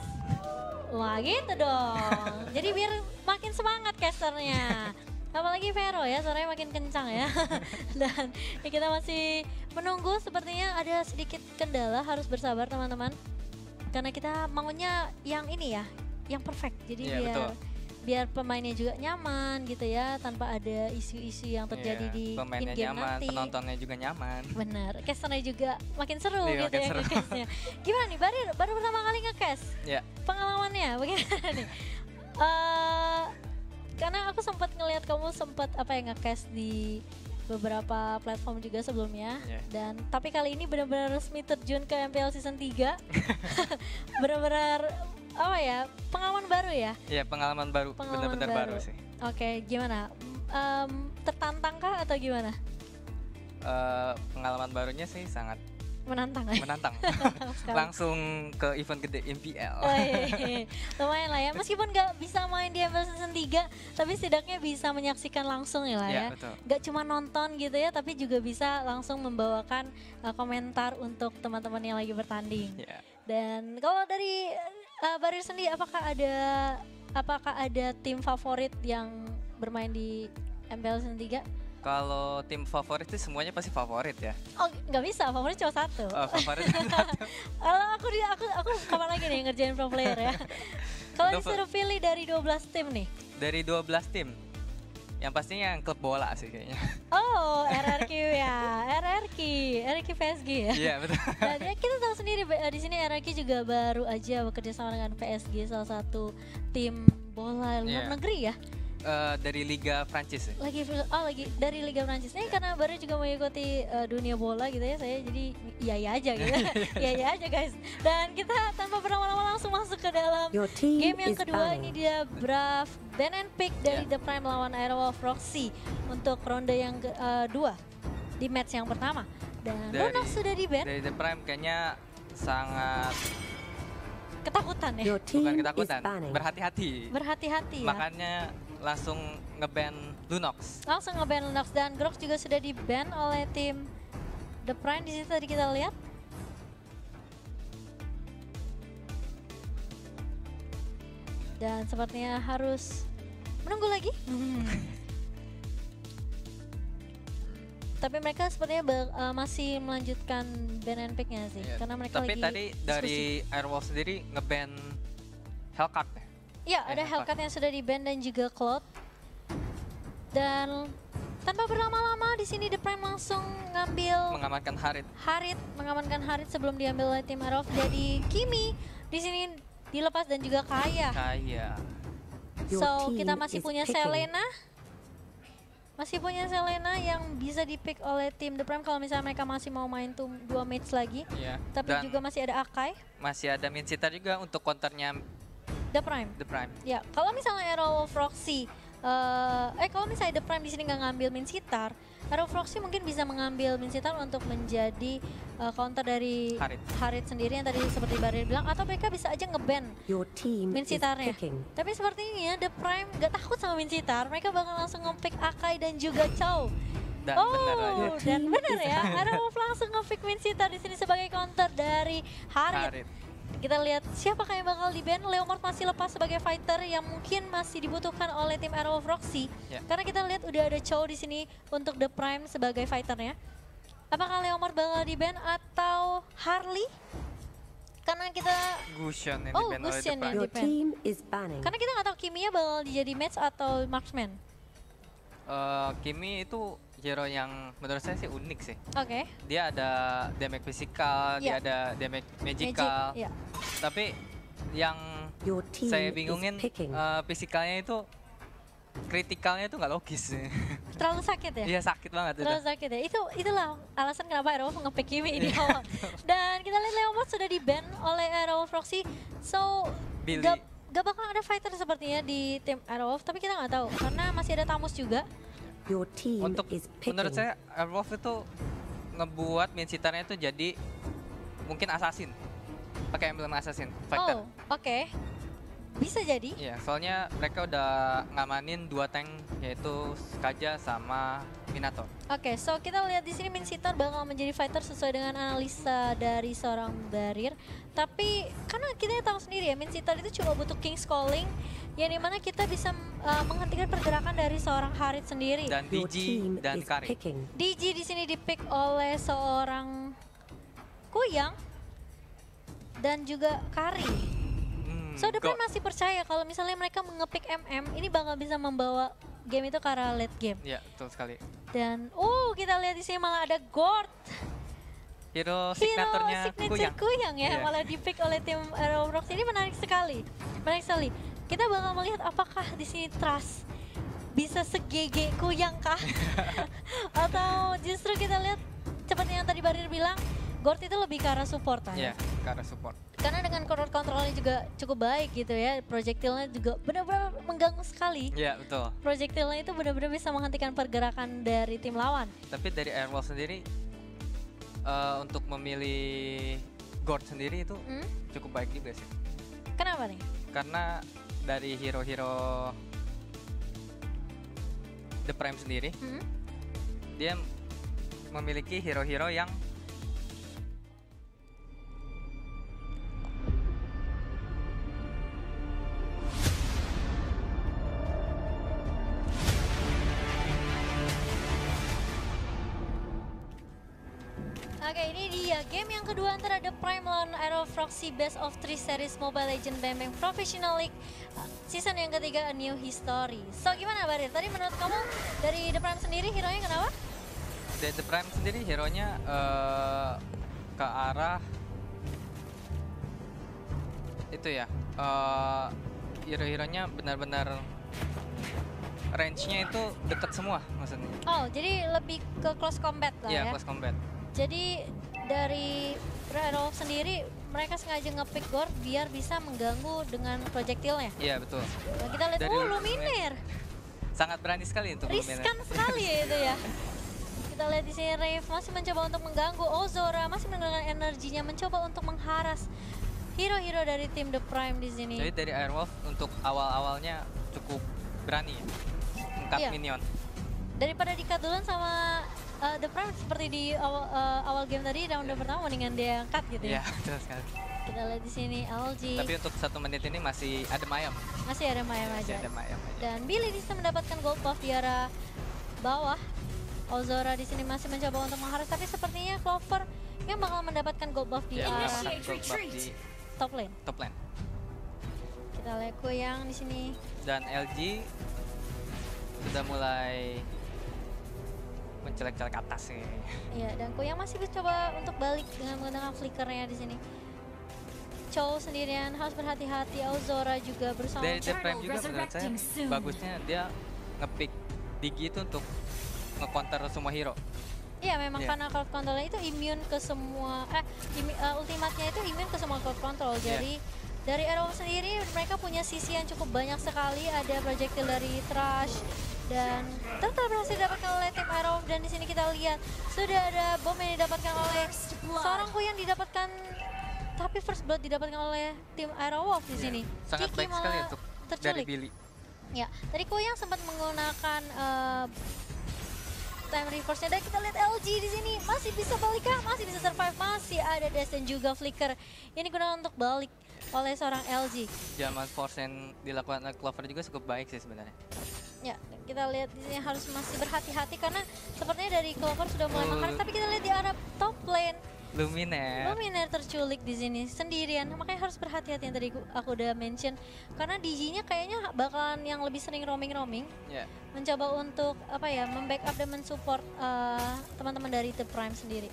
S3: Wah, gitu dong. Jadi biar makin semangat casternya. Apalagi Vero ya, suaranya makin kencang ya. Dan ya, kita masih menunggu, sepertinya ada sedikit kendala, harus bersabar teman-teman. Karena kita maunya yang ini ya, yang perfect. Jadi
S4: Iya,
S3: biar
S4: betul.
S3: biar pemainnya juga nyaman gitu ya, tanpa ada isu-isu yang terjadi
S4: Iya,
S3: di
S4: pemainnya
S3: in-game
S4: nyaman,
S3: nanti.
S4: penontonnya juga nyaman.
S3: Benar, casternya juga makin seru
S4: Iya,
S3: gitu
S4: makin
S3: ya
S4: seru.
S3: nge-castnya. Gimana nih, baru, baru pertama kali nge-cast?
S4: Ya.
S3: Pengalamannya bagaimana nih? Eh, karena aku sempat ngelihat kamu sempat apa ya nge-cast di beberapa platform juga sebelumnya.
S4: Iya.
S3: Dan tapi kali ini benar-benar resmi terjun ke M P L season tiga. Benar-benar apa ya, pengalaman baru ya?
S4: Iya, pengalaman baru,
S3: Pengalaman
S4: benar-benar baru.
S3: baru.
S4: sih.
S3: Oke, gimana? Em, tertantang kah atau gimana?
S4: Eh, pengalaman barunya sih sangat
S3: Menantang ya?
S4: menantang.
S3: Sekali.
S4: Langsung ke event gede M P L.
S3: Oh, iya, iya. Lumayan lah ya, meskipun nggak bisa main di M P L season tiga, tapi setidaknya bisa menyaksikan langsung ya lah
S4: Iya,
S3: ya.
S4: betul.
S3: Gak cuma nonton gitu ya, tapi juga bisa langsung membawakan uh, komentar untuk teman-teman yang lagi bertanding.
S4: Iya.
S3: Dan kalau dari uh, Barir sendiri, apakah ada apakah ada tim favorit yang bermain di M P L season tiga?
S4: Kalau tim favorit itu semuanya pasti favorit ya.
S3: Oh, nggak bisa, favorit cuma satu.
S4: Oh, favorit satu.
S3: Kalau aku di aku aku kapan lagi nih ngerjain pro player ya. Kalau
S4: Untuk-
S3: disuruh pilih dari dua belas tim nih.
S4: Dari dua belas tim, yang pastinya yang klub bola sih kayaknya.
S3: Oh, R R Q ya, R R Q, R R Q P S G ya.
S4: Iya, betul.
S3: Dan ya kita tahu sendiri eh, di sini R R Q juga baru aja bekerja sama dengan P S G, salah satu tim bola luar
S4: Iya.
S3: negeri ya.
S4: eh, dari Liga Prancis ya.
S3: Lagi oh lagi dari Liga Prancis. Ini karena baru juga mengikuti uh, dunia bola gitu ya. Saya jadi iya iya aja gitu. Iya iya aja guys. Dan kita tanpa berlama-lama langsung masuk ke dalam game yang kedua. Ini dia Brav Ben and Pick dari
S4: Yeah.
S3: The Prime lawan Aerowolf Roxy untuk ronde yang kedua di match yang pertama. Dan
S4: Dari-
S3: Lunox sudah di ban.
S4: Dari The Prime kayaknya sangat
S3: Ketakutan ya.
S4: bukan ketakutan, berhati-hati.
S3: Berhati-hati ya.
S4: Makanya langsung ngeban Lunox.
S3: Langsung nge-ban Lunox dan Grox juga sudah di-ban oleh tim The Prime di situ tadi kita lihat. Dan sepertinya harus menunggu lagi. Tapi mereka sepertinya ba- uh, masih melanjutkan ban and pick-nya sih,
S4: Iya,
S3: karena mereka
S4: Tapi
S3: lagi
S4: tadi dari
S3: diskusi.
S4: Airwolf sendiri ngeban Hellcat ya?
S3: Ya,
S4: Eh,
S3: ada
S4: Hellcat.
S3: Hellcat yang sudah di-ban dan juga Cloud. Dan tanpa berlama-lama di sini The Prime langsung ngambil
S4: Mengamankan Harit.
S3: Harit, mengamankan Harit sebelum diambil oleh tim Aerowolf. Jadi Kimi di sini dilepas dan juga Kaya.
S4: Kaya.
S3: So, kita masih punya Selena. Masih punya Selena yang bisa di-pick oleh tim The Prime kalau misalnya mereka masih mau main tuh dua match lagi.
S4: Iya.
S3: Tapi
S4: Dan
S3: juga masih ada Akai,
S4: masih ada Minsita juga untuk counternya
S3: The Prime.
S4: The Prime.
S3: Ya, kalau misalnya Aerowolf Roxy, eh eh kalau misalnya The Prime di sini nggak ngambil Minsitar, Aerowolf Roxy mungkin bisa mengambil Minsitar untuk menjadi eh, counter dari
S4: Harit.
S3: Harit sendiri yang tadi seperti Barir bilang, atau mereka bisa aja nge-ban Minsitarnya. Tapi sepertinya The Prime nggak takut sama Minsitar, mereka bakal langsung nge-pick Akai dan juga Chow.
S4: Dan
S3: oh,
S4: benar aja.
S3: dan benar ya, Aerowolf langsung nge-pick Minsitar di sini sebagai counter dari Harit.
S4: Harit.
S3: Kita lihat siapa yang bakal di-ban. Leomord masih lepas sebagai fighter yang mungkin masih dibutuhkan oleh tim Aerowolf Roxy.
S4: Ya.
S3: Karena kita lihat udah ada Chow di sini untuk The Prime sebagai fighternya. Apakah Leomord bakal di-ban atau Harley? Karena kita
S4: Gusion yang
S3: Oh,
S4: di-ban oleh The
S3: Gusion yang
S4: Prime.
S3: di-ban. Karena kita nggak tahu Kimia bakal jadi match atau marksman.
S4: Eh, Kimi itu hero yang menurut saya sih unik sih.
S3: Oke.
S4: Dia ada damage physical,
S3: Iya.
S4: dia ada damage magical.
S3: Magic, iya.
S4: Tapi yang
S13: team
S4: saya
S13: is
S4: bingungin
S13: picking.
S4: eh, physicalnya itu kritikalnya itu nggak logis.
S3: Terlalu sakit ya?
S4: Iya sakit banget
S3: Terlalu
S4: udah.
S3: sakit ya. Itu itulah alasan kenapa Aerowolf nge-pick Kimi di awal. Dan kita lihat Leomord sudah di-ban oleh Aerowolf Roxy. So,
S4: Billy.
S3: gak, gak bakal ada fighter sepertinya di tim Aerowolf, tapi kita nggak tahu karena masih ada Tamus juga.
S13: Your team
S4: Untuk
S13: is
S4: menurut
S13: picking.
S4: saya Airwolf itu ngebuat Minsitarnya itu jadi mungkin assassin. Pakai emblem assassin fighter.
S3: Oh, oke. Bisa jadi.
S4: Iya, soalnya mereka udah ngamanin dua tank yaitu Kaja sama Minato.
S3: Oke, so kita lihat di sini Minsitar bakal menjadi fighter sesuai dengan analisa dari seorang Barir. Tapi karena kita tahu sendiri ya, Minsitar itu cuma butuh King's Calling, yang dimana kita bisa uh, menghentikan pergerakan dari seorang Harit sendiri.
S4: Dan D G dan Kari.
S3: D G di sini dipick oleh seorang Kuyang dan juga Kari.
S4: Hmm,
S3: So, The Prime
S4: go-
S3: masih percaya kalau misalnya mereka mengepick M M, ini bakal bisa membawa game itu ke arah late game.
S4: Iya, betul sekali.
S3: Dan, oh kita lihat di sini malah ada Gord.
S4: Hero
S3: Hero
S4: signaturnya
S3: signature
S4: Kuyang.
S3: Kuyang ya,
S4: Iya.
S3: malah dipick oleh tim Aerowolf. Ini menarik sekali, menarik sekali. Kita bakal melihat apakah di sini Trust bisa segege Kuyang kah? Atau justru kita lihat seperti yang tadi Barir bilang, Gord itu lebih ke arah support kan?
S4: Iya, ke arah support.
S3: Karena dengan control kontrolnya juga cukup baik gitu ya, projectile-nya juga benar-benar mengganggu sekali.
S4: Iya, betul.
S3: Projectile-nya itu benar-benar bisa menghentikan pergerakan dari tim lawan.
S4: Tapi dari Airwolf sendiri eh, untuk memilih Gord sendiri itu
S3: Hmm?
S4: cukup baik juga sih.
S3: Kenapa nih?
S4: Karena dari hero-hero The Prime sendiri,
S3: Hmm?
S4: dia memiliki hero-hero yang
S3: Oke, ini dia game yang kedua antara The Prime lawan Aero Proxy Best of three Series Mobile Legends Bang Bang Professional League uh, season yang ketiga, A New History. So gimana Barir? Tadi menurut kamu dari The Prime sendiri hero-nya kenapa?
S4: dari The Prime sendiri hero-nya eh, ke arah itu ya, eh, hero-heronya benar-benar range-nya itu dekat semua maksudnya.
S3: Oh, jadi lebih ke close combat lah
S4: Iya,
S3: ya.
S4: close combat.
S3: Jadi dari Aerowolf sendiri mereka sengaja nge-pick Gore biar bisa mengganggu dengan projektilnya.
S4: Iya, betul.
S3: Nah, kita lihat,
S4: Dari
S3: oh Luminaire.
S4: Sangat berani sekali untuk Luminaire.
S3: Riskan sekali ya itu ya. Kita lihat di sini Rave masih mencoba untuk mengganggu. Ozora masih menggunakan energinya mencoba untuk mengharas hero-hero dari tim The Prime di sini.
S4: Jadi dari Airwolf untuk awal-awalnya cukup berani ya, mengkat
S3: Iya.
S4: minion.
S3: Daripada di-cut duluan sama uh, The Prime seperti di awal, uh, awal game tadi round yeah. pertama mendingan dia cut gitu
S4: Iya,
S3: ya.
S4: betul sekali.
S3: Kita lihat di sini L G.
S4: Tapi untuk satu menit ini masih ada mayam.
S3: Masih ada mayam
S4: Masih
S3: aja.
S4: ada mayam aja.
S3: Dan Billy bisa mendapatkan gold buff di arah bawah. Ozora di sini masih mencoba untuk mengharas, tapi sepertinya Clover yang bakal mendapatkan gold buff di
S4: Ya,
S3: arah
S4: mendapatkan gold buff di
S3: top lane.
S4: top lane.
S3: Kita lihat Kuyang di sini.
S4: Dan L G sudah mulai mencelek-celek atas nih.
S3: Iya, dan Kuyang masih mencoba untuk balik dengan menggunakan flickernya di sini. Chow sendirian harus berhati-hati. Ozora juga bersama.
S4: Dari The Prime juga menurut saya bagusnya dia ngepick Digi itu untuk nge-counter semua hero.
S3: Iya, memang
S4: Yeah.
S3: karena crowd control itu immune ke semua eh imi- uh, ultimatenya itu immune ke semua crowd control.
S4: Yeah.
S3: Jadi dari Arrow sendiri mereka punya sisi yang cukup banyak sekali, ada projectile dari Trash dan Turtle berhasil didapatkan oleh tim Arrow, dan di sini kita lihat sudah ada bom yang didapatkan oleh seorang yang didapatkan, tapi first blood didapatkan oleh tim Arrowwolf di sini.
S4: Yeah. Sangat
S3: Kiki
S4: baik sekali
S3: malah
S4: untuk dari
S3: terculik.
S4: Billy.
S3: Ya, tadi Kuyang sempat menggunakan uh, time reverse-nya, dan kita lihat L G di sini masih bisa balik kah? Masih bisa survive, masih ada dash dan juga flicker yang digunakan untuk balik oleh seorang L G.
S4: Zaman force yang dilakukan oleh Clover juga cukup baik sih sebenarnya.
S3: Ya, kita lihat di sini harus masih berhati-hati karena sepertinya dari Clover sudah mulai
S4: Oh.
S3: mengharas, tapi kita lihat di arah top lane
S4: Luminaire.
S3: Luminaire terculik di sini sendirian, makanya harus berhati-hati yang tadi aku- aku udah mention, karena D J-nya kayaknya bakalan yang lebih sering roaming-roaming,
S4: Ya.
S3: mencoba untuk apa ya, membackup dan mensupport uh, teman-teman dari The Prime sendiri.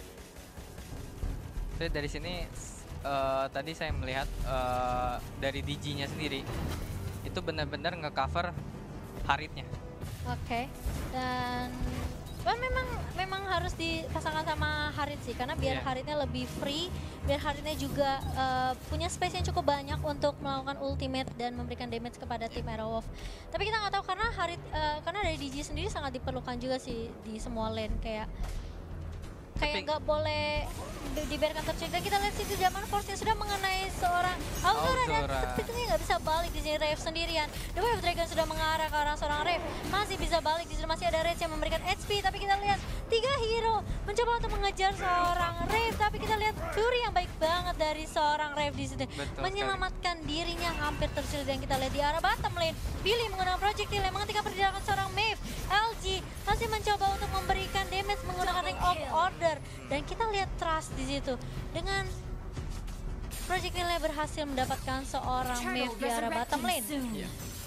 S4: Jadi dari sini eh, tadi saya melihat eh, dari D J-nya sendiri itu benar-benar nge-cover Haritnya.
S3: Oke, dan Wah, memang memang harus dipasangkan sama Harit sih, karena biar
S4: Iya.
S3: Haritnya lebih free, biar Haritnya juga uh, punya space yang cukup banyak untuk melakukan ultimate dan memberikan damage kepada tim Arrowwolf. Tapi kita nggak tahu karena Harit, uh, karena dari D J sendiri sangat diperlukan juga sih di semua lane, kayak kayak nggak boleh di- dibiarkan terculik. Dan kita lihat situ zaman force yang sudah mengenai seorang Aurora, dan
S4: Aurora.
S3: sepertinya nggak bisa balik di sini. Rave sendirian, The Wave Dragon sudah mengarah ke arah seorang Rave, masih bisa balik di sini, masih ada Rage yang memberikan H P, tapi kita lihat tiga hero mencoba untuk mengejar seorang Rave, tapi kita lihat Fury yang baik banget dari seorang Rave di sini
S4: Betul
S3: menyelamatkan dirinya hampir terculik. Dan kita lihat di arah bottom lane, Billy menggunakan projectile yang menghentikan perjalanan seorang Maeve. L G masih mencoba untuk memberikan damage menggunakan Ring of Order, dan kita lihat Trust di situ dengan projectile berhasil mendapatkan seorang Maeve di arah bottom lane.
S4: Iya.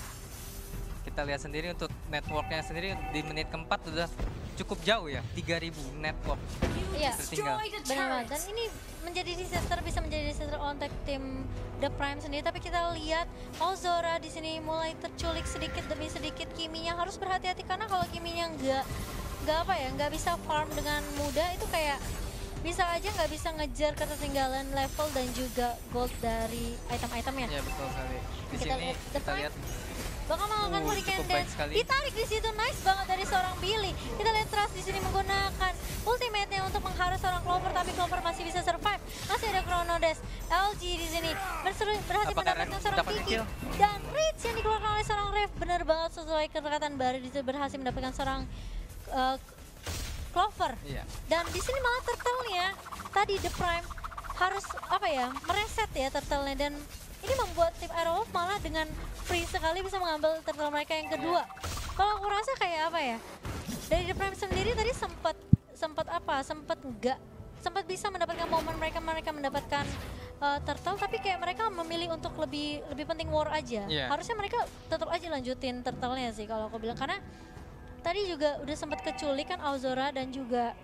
S4: Kita lihat sendiri untuk networknya sendiri di menit keempat sudah cukup jauh ya, tiga ribu network
S3: Iya,
S4: tertinggal.
S3: benar banget. Dan ini menjadi disaster, bisa menjadi disaster untuk tim The Prime sendiri. Tapi kita lihat Ozora di sini mulai terculik sedikit demi sedikit. Kiminya harus berhati-hati karena kalau Kiminya nggak nggak apa ya, nggak bisa farm dengan mudah, itu kayak bisa aja nggak bisa ngejar ketertinggalan level dan juga gold dari item-itemnya.
S4: Ya betul sekali. Di
S3: Kita
S4: sini
S3: lihat The
S4: kita
S3: Prime
S4: lihat
S3: bakal melakukan
S4: Uh,
S3: hurricane
S4: cukup baik
S3: dance,
S4: sekali.
S3: ditarik di situ, nice banget dari seorang Billy. Kita lihat Trust di sini menggunakan ultimate-nya untuk mengharas seorang Clover, tapi Clover masih bisa survive. Masih ada Chrono Dash. L G di sini berseru- berhasil
S4: Apakah
S3: mendapatkan
S4: Rev
S3: seorang
S4: dapat
S3: Kiki,
S4: kill?
S3: dan Reach yang dikeluarkan oleh seorang Rev, benar banget sesuai kedekatan baru, di situ berhasil mendapatkan seorang uh, Clover.
S4: Iya.
S3: Dan di sini malah turtle-nya tadi The Prime harus apa ya, mereset ya turtle-nya, dan ini membuat tim Arrowwolf malah dengan free sekali bisa mengambil turtle mereka yang kedua. Kalau aku rasa kayak apa ya, dari The Prime sendiri tadi sempat sempat apa, sempat enggak, sempat bisa mendapatkan momen mereka mereka mendapatkan uh, turtle, tapi kayak mereka memilih untuk lebih lebih penting war aja.
S4: Iya.
S3: Harusnya mereka tetap aja lanjutin turtle-nya sih kalau aku bilang, karena tadi juga udah sempat keculik kan Ozora dan juga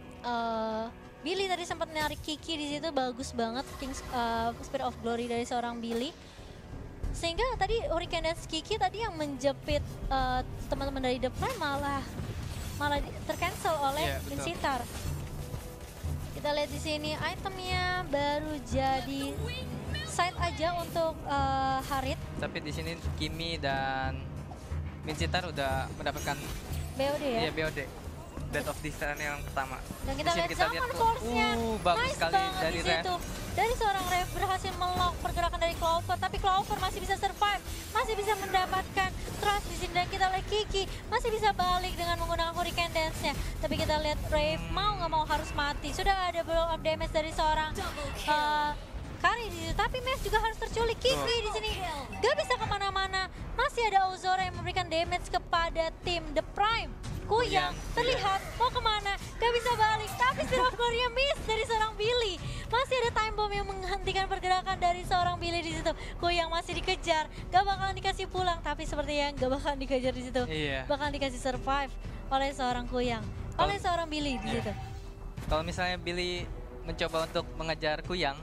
S3: uh, Billy tadi sempat narik Kiki di situ, bagus banget King's uh, Spirit of Glory dari seorang Billy. Sehingga tadi Hurricane dan Kiki tadi yang menjepit uh, teman-teman dari The Prime malah malah tercancel oleh
S4: Iya, betul.
S3: Vincitar. Kita lihat di sini itemnya baru jadi side aja untuk uh, Harit.
S4: Tapi di sini Kimi dan Vincitar udah mendapatkan
S3: B O D ya.
S4: Iya, B O D. Death of Desire yang pertama.
S3: Dan kita
S4: Di sini
S3: lihat zaman force-nya.
S4: Uh, bagus
S3: Nice
S4: sekali
S3: banget
S4: dari
S3: di
S4: Rev.
S3: situ. Dari seorang Rev berhasil melock pergerakan dari Clover, tapi Clover masih bisa survive, masih bisa mendapatkan trust di sini. Dan kita lihat Kiki masih bisa balik dengan menggunakan Hurricane Dance-nya. Tapi kita lihat Rev mau nggak mau harus mati. Sudah ada blow up damage dari seorang uh, Kari di situ, tapi Maeve juga harus terculik. Kiki di sini gak bisa kemana-mana. Masih ada Ozora yang memberikan damage kepada tim The Prime. Kuyang terlihat mau kemana, gak bisa balik, tapi Spear of Glory miss dari seorang Billy. Masih ada time bomb yang menghentikan pergerakan dari seorang Billy di situ. Kuyang masih dikejar, gak bakalan dikasih pulang, tapi sepertinya gak bakalan dikejar di situ.
S4: Iya.
S3: Bakalan dikasih survive oleh seorang Kuyang, oleh seorang Billy di
S4: Iya.
S3: situ.
S4: Kalau misalnya Billy mencoba untuk mengejar Kuyang,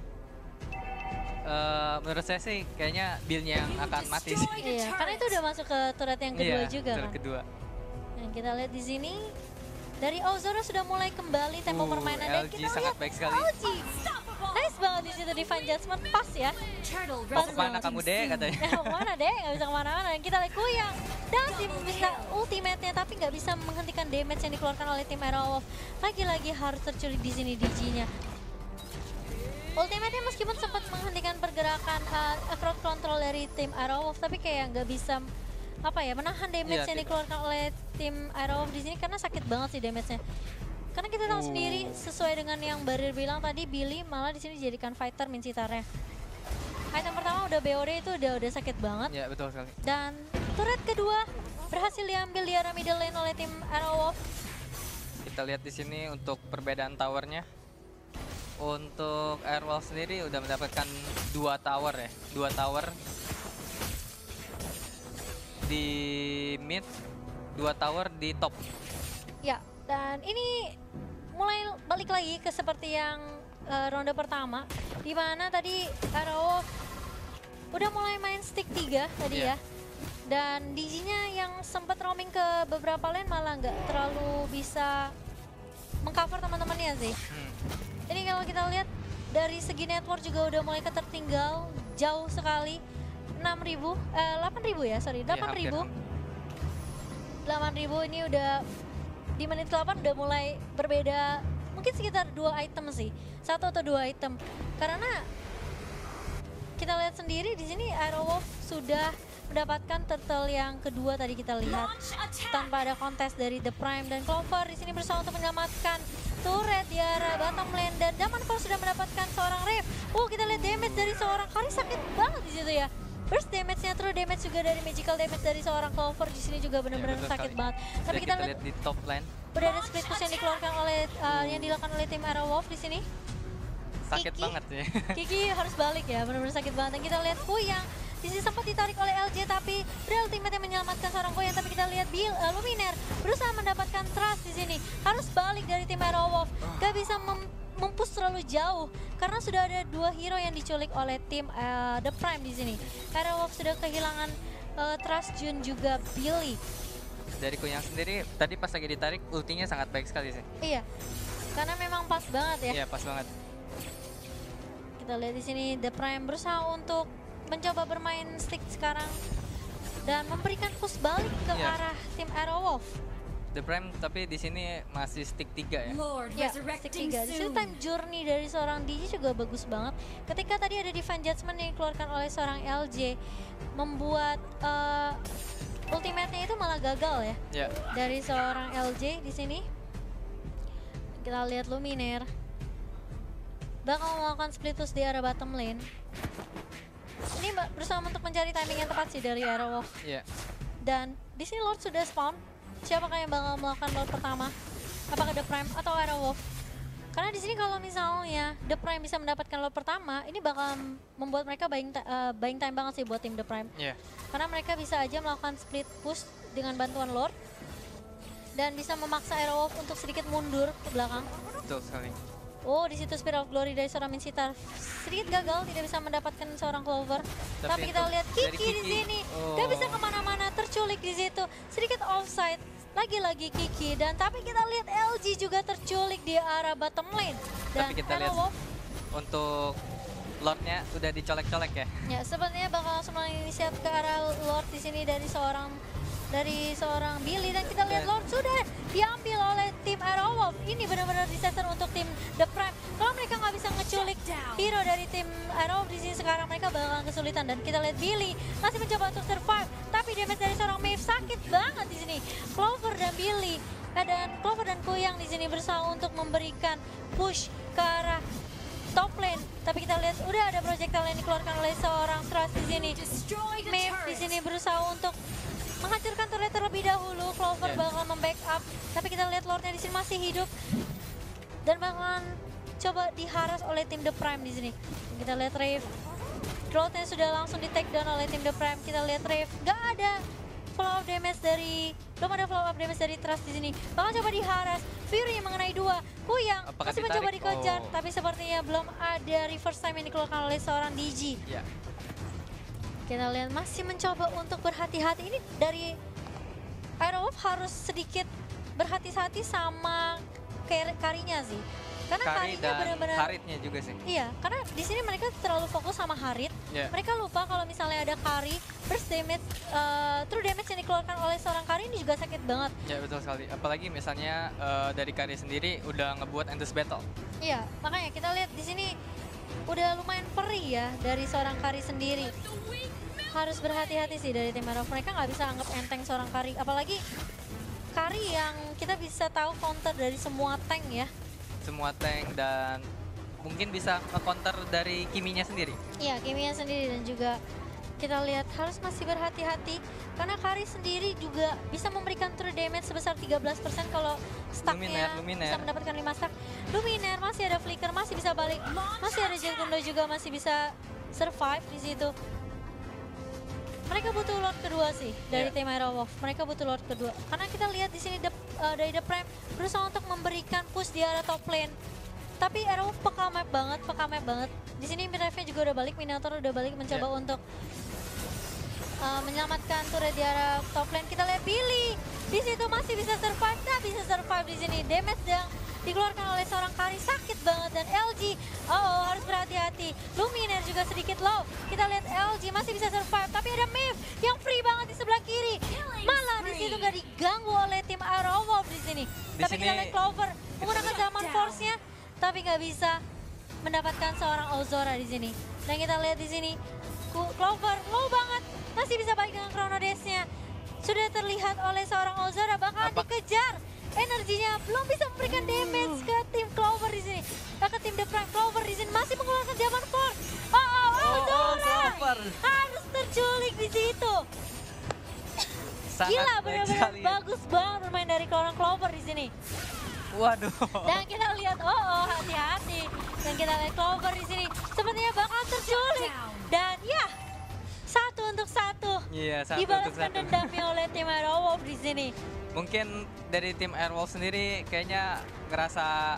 S4: uh, menurut saya sih kayaknya Bill-nya yang akan mati sih.
S3: Iya, karena itu udah masuk ke turret yang kedua
S4: Iya,
S3: juga
S4: turret
S3: kan.
S4: kedua.
S3: Dan kita lihat di sini dari Ozora sudah mulai kembali tempo
S4: Uh,
S3: permainan dan
S4: L G
S3: kita
S4: sangat
S3: lihat
S4: baik sekali.
S3: L G nice banget di situ Divine Judgment pas ya.
S4: Mau kemana kamu deh katanya.
S3: Mau kemana deh, nggak bisa kemana-mana. Dan kita lihat Kuyang masih bisa ultimate-nya tapi nggak bisa menghentikan damage yang dikeluarkan oleh tim Arrow. Lagi-lagi harus terculik di sini D G-nya. Ultimate-nya meskipun sempat menghentikan pergerakan uh, crowd control dari tim Arrow, tapi kayak nggak bisa apa ya menahan damage
S4: Iya,
S3: yang
S4: tidak.
S3: dikeluarkan oleh tim Arrow di sini karena sakit banget sih damage-nya. Karena kita tahu
S4: Uh.
S3: sendiri sesuai dengan yang Barir bilang tadi, Billy malah di sini dijadikan fighter Mincitarnya. Item pertama udah B O D itu udah udah sakit banget.
S4: Ya betul sekali.
S3: Dan turret kedua berhasil diambil di arah middle lane oleh tim Arrow.
S4: Kita lihat di sini untuk perbedaan towernya. Untuk Airwolf sendiri udah mendapatkan dua tower ya, dua tower di mid, dua tower di top.
S3: Ya, dan ini mulai balik lagi ke seperti yang uh, ronde pertama, di mana tadi Arrow udah mulai main stick tiga tadi
S4: Iya.
S3: ya. Dan D G-nya yang sempat roaming ke beberapa lane malah nggak terlalu bisa mengcover teman-temannya sih.
S4: Hmm.
S3: Ini kalau kita lihat dari segi network juga udah mulai ketertinggal jauh sekali. enam ribu, eh, delapan ribu ya, sorry,
S4: Iya,
S3: delapan
S4: hampir,
S3: ribu.
S4: hampir.
S3: delapan ribu ini udah di menit delapan udah mulai berbeda, mungkin sekitar dua item sih, satu atau dua item. Karena kita lihat sendiri di sini Aerowolf sudah mendapatkan turtle yang kedua tadi kita lihat tanpa ada kontes dari The Prime, dan Clover di sini berusaha untuk menyelamatkan turret di arah bottom lane, dan Daman Force sudah mendapatkan seorang Rev. Oh, kita lihat damage dari seorang Kari sakit banget di situ ya. Burst damage-nya, true damage juga dari magical damage dari seorang Clover di sini juga benar-benar
S4: betul
S3: sakit
S4: sekali.
S3: banget.
S4: Dan
S3: Tapi kita,
S4: kita
S3: lihat
S4: lihat di top lane
S3: udah ada split push yang dikeluarkan oleh uh, yang dilakukan oleh tim Aerowolf di sini.
S4: sakit
S3: Kiki.
S4: banget ya.
S3: Kiki harus balik ya, benar-benar sakit banget. Dan kita lihat Kuyang di sini sempat ditarik oleh L J, tapi real ultimate yang menyelamatkan seorang Kuyang. Tapi kita lihat Bill, uh, Luminer berusaha mendapatkan trust di sini. Harus balik dari tim Aerowolf, gak bisa mem mempush terlalu jauh karena sudah ada dua hero yang diculik oleh tim uh, The Prime di sini. Aerowolf sudah kehilangan uh, trust Jun juga Billy.
S4: Dari Kuyang sendiri tadi pas lagi ditarik ultinya sangat baik sekali sih.
S3: Iya, karena memang pas banget ya.
S4: Iya, pas banget.
S3: Kita lihat di sini The Prime berusaha untuk mencoba bermain stick sekarang dan memberikan push balik ke
S4: Iya.
S3: arah tim Aerowolf.
S4: The Prime tapi di sini masih stick tiga ya.
S3: Ya, stick tiga. Di sini time journey dari seorang D J juga bagus banget. Ketika tadi ada Divine Judgment yang dikeluarkan oleh seorang L J, membuat uh, ultimate-nya itu malah gagal ya.
S4: Ya.
S3: Dari seorang L J di sini. Kita lihat Luminer bakal melakukan split push di arah bottom lane. Ini berusaha untuk mencari timing yang tepat sih dari Aerowolf.
S4: Iya.
S3: Dan di sini Lord sudah spawn. Siapakah yang bakal melakukan Lord pertama? Apakah The Prime atau Aerowolf? Karena di sini kalau misalnya The Prime bisa mendapatkan Lord pertama, ini bakal membuat mereka buying, uh, buying time banget sih buat tim The Prime.
S4: Iya.
S3: Karena mereka bisa aja melakukan split push dengan bantuan Lord dan bisa memaksa Aerowolf untuk sedikit mundur ke belakang.
S4: Betul sekali.
S3: Oh, di situ Spiral Glory dari seorang Minsita sedikit gagal, tidak bisa mendapatkan seorang Clover. Tapi,
S4: Tapi
S3: kita
S4: untuk
S3: lihat
S4: dari
S3: Kiki, di
S4: Kiki,
S3: sini,
S4: oh.
S3: gak bisa kemana-mana, terculik di situ, sedikit offside. Lagi-lagi Kiki, dan tapi kita lihat L G juga terculik di arah bottom lane. Dan
S4: Tapi kita lihat
S3: Aerowolf,
S4: untuk Lordnya udah dicolek-colek ya.
S3: ya sepertinya bakal langsung menginisiat ke arah Lord di sini dari seorang dari seorang Billy, dan kita lihat
S4: Dan-
S3: Lord sudah diambil oleh tim Aerowolf. Ini benar-benar disaster untuk tim The Prime. Kalau mereka nggak bisa ngeculik hero dari tim Aerowolf di sini sekarang, mereka bakalan kesulitan. Dan kita lihat Billy masih mencoba untuk survive, tapi damage dari seorang Maeve sakit banget di sini. Clover dan Billy eh, dan Clover dan Kuyang di sini berusaha untuk memberikan push ke arah top lane, tapi kita lihat udah ada projectile yang dikeluarkan oleh seorang Trust di sini. Maeve di sini berusaha untuk menghancurkan turret terlebih dahulu. Clover
S4: Yeah.
S3: bakal membackup, tapi kita lihat Lordnya di sini masih hidup dan bakalan coba diharas oleh tim The Prime di sini. Kita lihat Rave, Lordnya sudah langsung di take down oleh tim The Prime. Kita lihat Rave, nggak ada follow up damage dari belum ada follow up damage dari Trust di sini. Bakal coba diharas. Fury mengenai dua. Kuyang
S4: Apakah
S3: masih mencoba
S4: ditarik?
S3: dikejar,
S4: Oh.
S3: tapi sepertinya belum ada reverse time yang dikeluarkan oleh seorang D G.
S4: Ya.
S3: Kita lihat masih mencoba untuk berhati-hati. Ini dari Aerowolf harus sedikit berhati-hati sama kar- karinya sih. Karena
S4: Kari
S3: karinya
S4: dan
S3: benar-benar
S4: Haritnya juga sih.
S3: Iya, karena di sini mereka terlalu fokus sama Harit.
S4: Yeah.
S3: Mereka lupa kalau misalnya ada Kari, burst damage, uh, true damage yang dikeluarkan oleh seorang Kari ini juga sakit banget.
S4: Ya betul sekali. Apalagi misalnya eh, dari Kari sendiri udah ngebuat endless battle.
S3: Iya, makanya kita lihat di sini udah lumayan perih ya dari seorang Kari sendiri. Harus berhati-hati sih dari tim Aerowolf. Mereka nggak bisa anggap enteng seorang Kari, apalagi Kari yang kita bisa tahu counter dari semua tank ya.
S4: Semua tank dan mungkin bisa nge-counter dari Kiminya sendiri.
S3: Iya, Kimia sendiri, dan juga kita lihat harus masih berhati-hati karena Kari sendiri juga bisa memberikan true damage sebesar tiga belas persen kalau stacknya
S4: Luminaire, Luminaire.
S3: bisa mendapatkan lima stack. Luminaire masih ada flicker, masih bisa balik, masih ada Jelkundo juga masih bisa survive di situ. Mereka butuh Lord kedua sih dari
S4: Yeah.
S3: tim Aerowolf. Mereka butuh Lord kedua karena kita lihat di sini the, uh, dari The Prime berusaha untuk memberikan push di arah top lane. Tapi Aerowolf peka map banget, peka map banget. Di sini Mirave juga udah balik, Minotaur udah balik mencoba
S4: Yeah.
S3: untuk uh, menyelamatkan turret di arah top lane. Kita lihat Billy di situ masih bisa survive, nah bisa survive di sini. Damage yang dikeluarkan oleh seorang Kari sakit banget, dan L G oh, oh harus berhati-hati. Luminaire juga sedikit low. Kita lihat L G masih bisa survive, tapi ada Maeve yang free banget di sebelah kiri. Malah di situ gak diganggu oleh tim Aerowolf di sini.
S4: Di
S3: Tapi
S4: sini-
S3: kita lihat Clover menggunakan zaman force-nya, tapi gak bisa mendapatkan seorang Ozora di sini. Dan kita lihat di sini Ku- Clover low banget, masih bisa balik dengan Chrono Dash-nya. Sudah terlihat oleh seorang Ozora bakalan
S4: Apa-
S3: dikejar. Energinya belum bisa memberikan damage ke tim Clover di sini. Nah, ke tim The Prime. Clover di sini masih mengeluarkan zaman force. Oh, oh,
S4: Oh,
S3: Ozora
S4: Clover.
S3: harus terculik di situ.
S4: Sangat
S3: Gila,
S4: baik
S3: benar-benar
S4: sekali ya.
S3: bagus banget bermain dari seorang Clover di sini.
S4: Waduh.
S3: Dan kita lihat, oh, oh hati-hati. Dan kita lihat Clover di sini sepertinya bakal terculik. Dan ya, satu untuk satu.
S4: Iya, satu untuk
S3: Dibalaskan
S4: satu.
S3: dendamnya oleh tim Aerowolf di sini.
S4: Mungkin dari tim Airwolf sendiri kayaknya ngerasa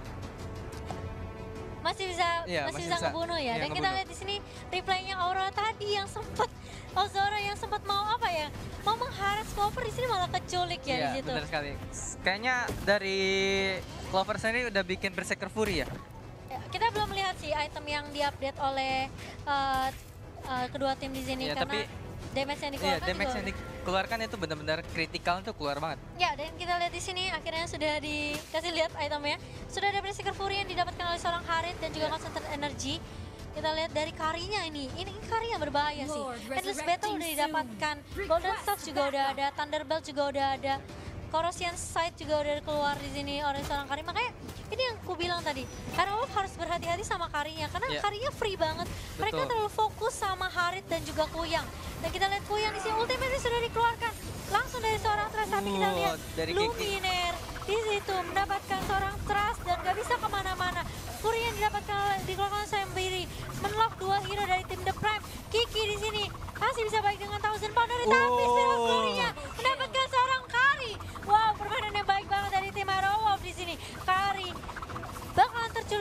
S3: Masih bisa
S4: Iya,
S3: masih,
S4: masih
S3: bisa
S4: bisa.
S3: ngebunuh ya.
S4: Iya,
S3: Dan kita
S4: ngebunuh.
S3: lihat di sini replaynya Aurora tadi yang sempat Ozora yang sempat mau apa ya? Mau mengharas Clover di sini malah keculik ya
S4: iya,
S3: di situ.
S4: benar sekali. S- Kayaknya dari Clover sendiri udah bikin Berserker Fury ya.
S3: Ya, kita belum melihat sih item yang diupdate oleh uh, uh, kedua tim di sini
S4: Iya,
S3: karena
S4: tapi-
S3: damage yang
S4: Iya,
S3: dikeluarkan
S4: damage
S3: juga.
S4: yang dikeluarkan itu benar-benar kritikal tuh keluar banget.
S3: Ya, dan kita lihat di sini akhirnya sudah dikasih lihat itemnya. Sudah ada Berserker Fury yang didapatkan oleh seorang Harit dan juga
S4: Iya.
S3: Concentrate Energy. Kita lihat dari Karinya ini. Ini, ini Kari yang berbahaya sih. Endless Battle udah didapatkan. Golden Staff juga udah ada, Thunderbolt juga udah ada. Corrosion Sight juga udah keluar di sini oleh seorang Kari. Makanya ini yang ku bilang tadi, Aerowolf harus berhati-hati sama Karinya karena
S4: Iya.
S3: Karinya free banget. Mereka
S4: Betul.
S3: terlalu fokus sama Harit dan juga Kuyang. Dan kita lihat Kuyang di sini ultimate sudah dikeluarkan langsung dari seorang Trust, tapi kita
S4: Wow,
S3: lihat
S4: dari Kiki.
S3: Luminaire di situ mendapatkan seorang Trust dan gak bisa kemana-mana. Fury yang didapatkan oleh dikeluarkan Sambiri menlock dua hero dari tim The Prime. Kiki di sini masih bisa baik dengan Thousand Pounder, tapi Spiral Glory-nya mendapatkan seorang Kari. Wow, permainan yang baik banget dari tim Aerowolf di sini. Kari bakalan terculik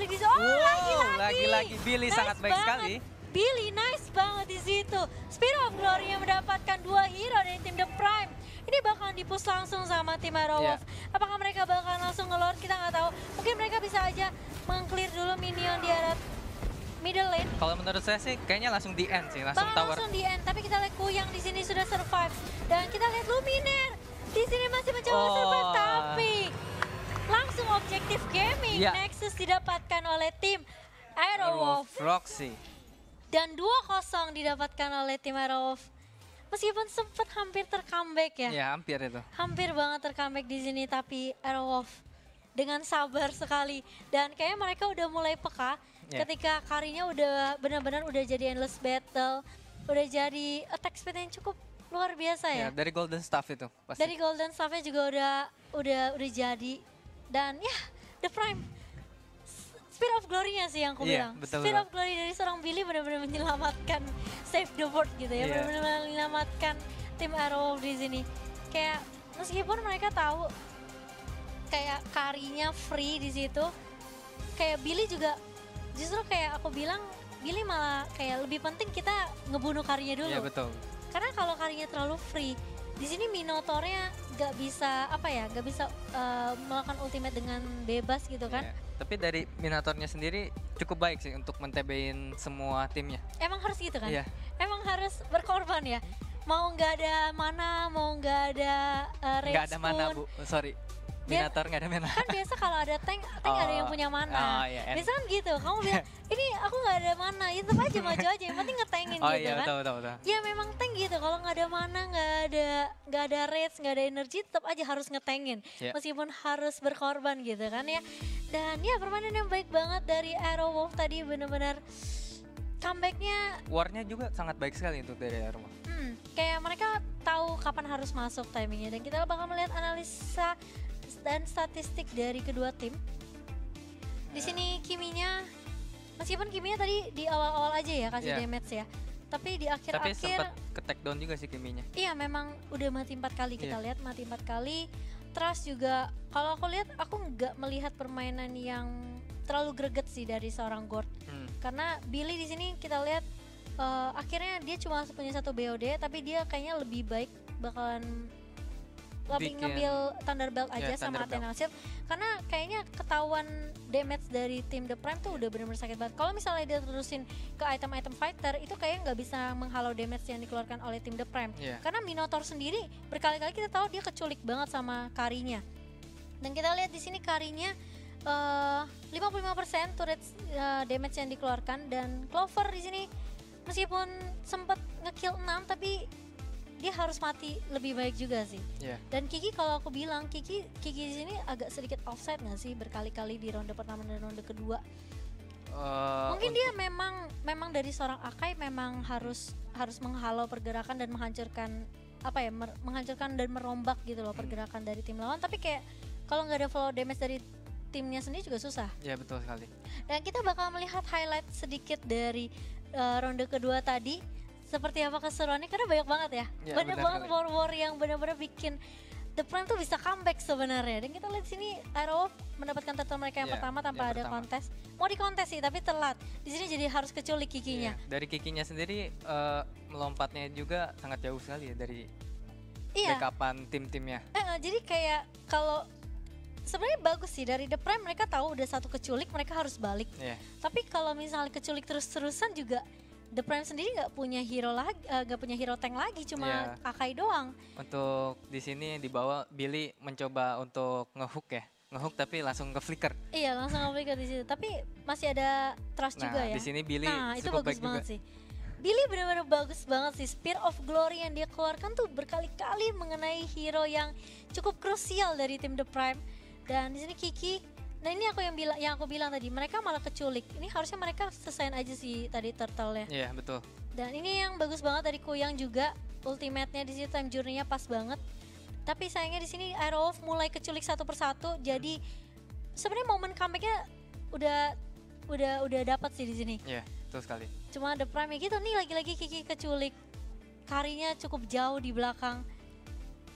S4: lagi Billy
S3: nice
S4: sangat baik
S3: banget.
S4: sekali.
S3: Billy nice banget di situ. Spirit of Glory yang mendapatkan dua hero dari tim The Prime. Ini bakalan dipush langsung sama tim Arrow
S4: Yeah.
S3: Wolf. Apakah mereka bakalan langsung ngelord? Kita nggak tahu. Mungkin mereka bisa aja meng-clear dulu minion di area middle lane.
S4: Kalau menurut saya sih kayaknya langsung di end sih, langsung
S3: Bakal
S4: tower.
S3: langsung di end. Tapi kita lihat Kuyang di sini sudah survive. Dan kita lihat Luminaire di sini masih mencoba
S4: Oh.
S3: survive. Tapi langsung objektif gaming.
S4: Yeah.
S3: Nexus didapatkan oleh tim Arrow Wolf.
S4: Roxy.
S3: Dan dua kosong didapatkan oleh tim Arrow Wolf. Meskipun sempat hampir ter-comeback ya.
S4: Ya hampir itu.
S3: Hampir banget ter-comeback di sini, tapi Arrow Wolf dengan sabar sekali. Dan kayaknya mereka udah mulai peka
S4: Yeah.
S3: ketika Karinya udah benar-benar udah jadi endless battle. Udah jadi attack speed yang cukup luar biasa
S4: Ya,
S3: ya.
S4: dari Golden Staff itu pasti.
S3: Dari Golden Staff-nya juga udah udah udah jadi. Dan ya, The Prime Spirit of Glory-nya sih yang aku
S4: Iya,
S3: bilang.
S4: betul,
S3: Spirit
S4: betul.
S3: of Glory dari seorang Billy benar-benar menyelamatkan save the world gitu ya.
S4: Iya.
S3: Benar-benar menyelamatkan tim Arrow Wolf di sini. Kayak meskipun mereka tahu kayak Karinya free di situ, kayak Billy juga justru kayak aku bilang Billy malah kayak lebih penting kita ngebunuh Karinya dulu.
S4: Iya betul.
S3: Karena kalau Karinya terlalu free, di sini Minotaurnya nggak bisa apa ya, nggak bisa uh, melakukan ultimate dengan bebas gitu kan.
S4: Iya. Tapi dari Minotaurnya sendiri cukup baik sih untuk mentebein semua timnya.
S3: Emang harus gitu kan?
S4: Iya.
S3: Emang harus berkorban ya? Mau nggak ada mana, mau nggak ada uh, rage
S4: Nggak ada mana
S3: pun.
S4: bu, sorry.
S3: Biar-
S4: Minotaur nggak ada mana.
S3: Kan biasa kalau ada tank, tank ada yang
S4: Oh.
S3: punya mana.
S4: Oh, iya, and-
S3: Biasa kan gitu, kamu bilang, ini aku nggak ada mana, ya tetap aja maju aja, yang penting ngetengin
S4: Oh
S3: gitu
S4: iya
S3: kan.
S4: betul betul betul.
S3: Ya memang tank gitu, kalau nggak ada mana, nggak ada nggak ada rage, nggak ada energi, tetap aja harus ngetengin.
S4: Ya.
S3: Meskipun harus berkorban gitu kan ya. Dan ya permainan yang baik banget dari Arrow Wolf tadi benar-benar comebacknya
S4: War-nya juga sangat baik sekali untuk dari Arma.
S3: Hmm, kayak mereka tahu kapan harus masuk timingnya dan kita bakal melihat analisa dan statistik dari kedua tim. Di sini Kiminya, meskipun Kiminya tadi di awal-awal aja ya kasih
S4: Yeah.
S3: damage ya, tapi di
S4: Tapi
S3: akhir-akhir
S4: sempat ke take down juga sih Kiminya.
S3: iya memang udah mati empat kali kita
S4: Iya.
S3: lihat mati empat kali. Trust juga kalau aku lihat aku nggak melihat permainan yang terlalu greget sih dari seorang Gord.
S4: Hmm.
S3: Karena Billy di sini kita lihat eh, akhirnya dia cuma punya satu B O D tapi dia kayaknya lebih baik bakalan lebih
S4: Bikin-
S3: ngambil Thunderbelt aja
S4: Ya,
S3: sama
S4: Thunderbelt.
S3: Athena Shield karena kayaknya ketahuan damage dari tim The Prime tuh udah benar-benar sakit banget. Kalau misalnya dia terusin ke item-item fighter itu kayaknya nggak bisa menghalau damage yang dikeluarkan oleh tim The Prime.
S4: Iya.
S3: Karena Minotaur sendiri berkali-kali kita tahu dia keculik banget sama Karinya. Dan kita lihat di sini Karinya eh, lima puluh lima persen turret eh, damage yang dikeluarkan dan Clover di sini meskipun sempat ngekill enam tapi dia harus mati lebih baik juga sih.
S4: Iya.
S3: Dan Kiki kalau aku bilang Kiki Kiki di sini agak sedikit offside nggak sih berkali-kali di ronde pertama dan ronde kedua.
S4: Eh,
S3: Mungkin
S4: untuk-
S3: dia memang memang dari seorang Akai memang harus harus menghalau pergerakan dan menghancurkan apa ya mer- menghancurkan dan merombak gitu loh pergerakan dari tim lawan. Tapi kayak kalau nggak ada follow damage dari timnya sendiri juga susah.
S4: Ya betul sekali.
S3: Dan kita bakal melihat highlight sedikit dari uh, ronde kedua tadi. Seperti apa keseruannya karena banyak banget ya.
S4: Ya,
S3: banyak
S4: benar
S3: banget
S4: sekali.
S3: war-war yang benar-benar bikin The Prime tuh bisa comeback sebenarnya. Dan kita lihat sini Arrow Wolf mendapatkan turtle mereka yang
S4: Ya,
S3: pertama tanpa
S4: yang
S3: ada
S4: pertama.
S3: kontes. Mau dikontes sih tapi telat. Di sini jadi harus keculik kikinya.
S4: Iya. Dari Kikinya sendiri eh, melompatnya juga sangat jauh sekali ya dari
S3: Iya.
S4: backupan tim-timnya.
S3: Eh, eh, jadi kayak kalau sebenarnya bagus sih dari The Prime mereka tahu udah satu keculik mereka harus balik.
S4: Iya.
S3: Tapi kalau misalnya keculik terus-terusan juga The Prime sendiri nggak punya hero lagi, eh, nggak punya hero tank lagi, cuma
S4: Iya.
S3: Akai doang.
S4: Untuk di sini di bawah Billy mencoba untuk ngehook ya. Ngehook tapi langsung ke flicker.
S3: Iya langsung ngambil di situ. Tapi masih ada trust
S4: Nah,
S3: juga ya.
S4: di sini Billy
S3: nah itu
S4: cukup
S3: bagus
S4: baik
S3: banget
S4: juga.
S3: sih. Billy benar-benar bagus banget sih. Spear of Glory yang dia keluarkan tuh berkali-kali mengenai hero yang cukup krusial dari tim The Prime. Dan di sini Kiki. Nah ini aku yang bilang, yang aku bilang tadi, mereka malah keculik. Ini harusnya mereka selesaiin aja sih tadi turtle-nya.
S4: Iya betul.
S3: Dan ini yang bagus banget dari Kuyang juga, ultimate-nya di situ time journey-nya pas banget. Tapi sayangnya di sini Arrow Wolf mulai keculik satu persatu, jadi sebenarnya momen comeback-nya udah udah udah dapat sih di sini.
S4: Iya betul sekali.
S3: Cuma The Prime gitu nih lagi-lagi Kiki keculik. Karinya cukup jauh di belakang.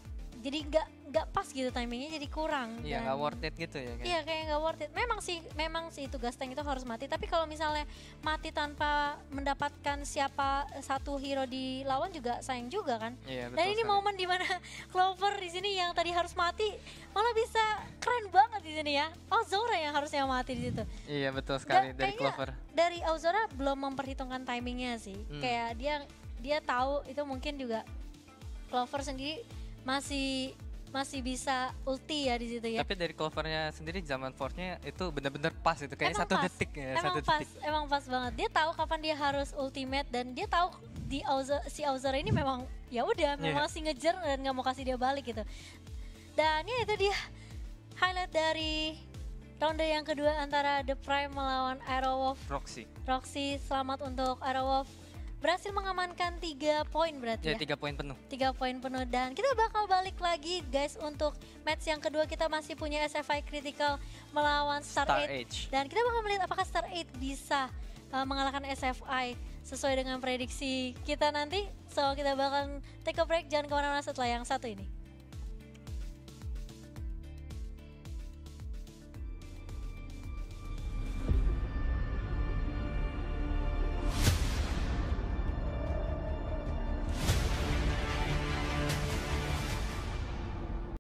S3: jadi nggak nggak pas gitu timingnya, jadi kurang.
S4: Iya, nggak worth it gitu ya. Kayak.
S3: Iya, kayak nggak worth it. Memang sih, memang sih tugas tank itu harus mati. Tapi kalau misalnya mati tanpa mendapatkan siapa satu hero di lawan juga sayang juga kan.
S4: Iya, betul
S3: Dan ini
S4: sekali.
S3: momen dimana Clover di sini yang tadi harus mati malah bisa keren banget di sini ya. Auzora yang harusnya mati di situ.
S4: Iya, betul sekali
S3: Da-
S4: dari
S3: kayaknya
S4: Clover.
S3: Dari Auzora belum memperhitungkan timingnya sih.
S4: Hmm.
S3: Kayak dia dia tahu itu mungkin juga Clover sendiri masih masih bisa ulti ya di situ ya.
S4: Tapi dari Clovernya sendiri zaman force-nya itu benar-benar pas itu kayak
S3: Emang
S4: satu
S3: pas.
S4: detik ya,
S3: Emang
S4: satu
S3: pas,
S4: detik.
S3: emang pas banget. Dia tahu kapan dia harus ultimate dan dia tahu di Auzora, si Auzora ini memang ya udah memang
S4: Yeah.
S3: masih ngejar dan nggak mau kasih dia balik gitu. Dan ya itu dia highlight dari ronde yang kedua antara The Prime melawan Aerowolf.
S4: Roxy.
S3: Roxy, selamat untuk Aerowolf. Berhasil mengamankan tiga poin berarti
S4: Ya,
S3: ya.
S4: tiga poin penuh.
S3: Tiga poin penuh dan kita bakal balik lagi guys untuk match yang kedua. Kita masih punya S F I Critical melawan Star,
S4: Star
S3: eight.
S4: Age.
S3: Dan kita bakal melihat apakah Star eight bisa uh, mengalahkan S F I sesuai dengan prediksi kita nanti. So kita bakal take a break, jangan kemana-mana setelah yang satu ini.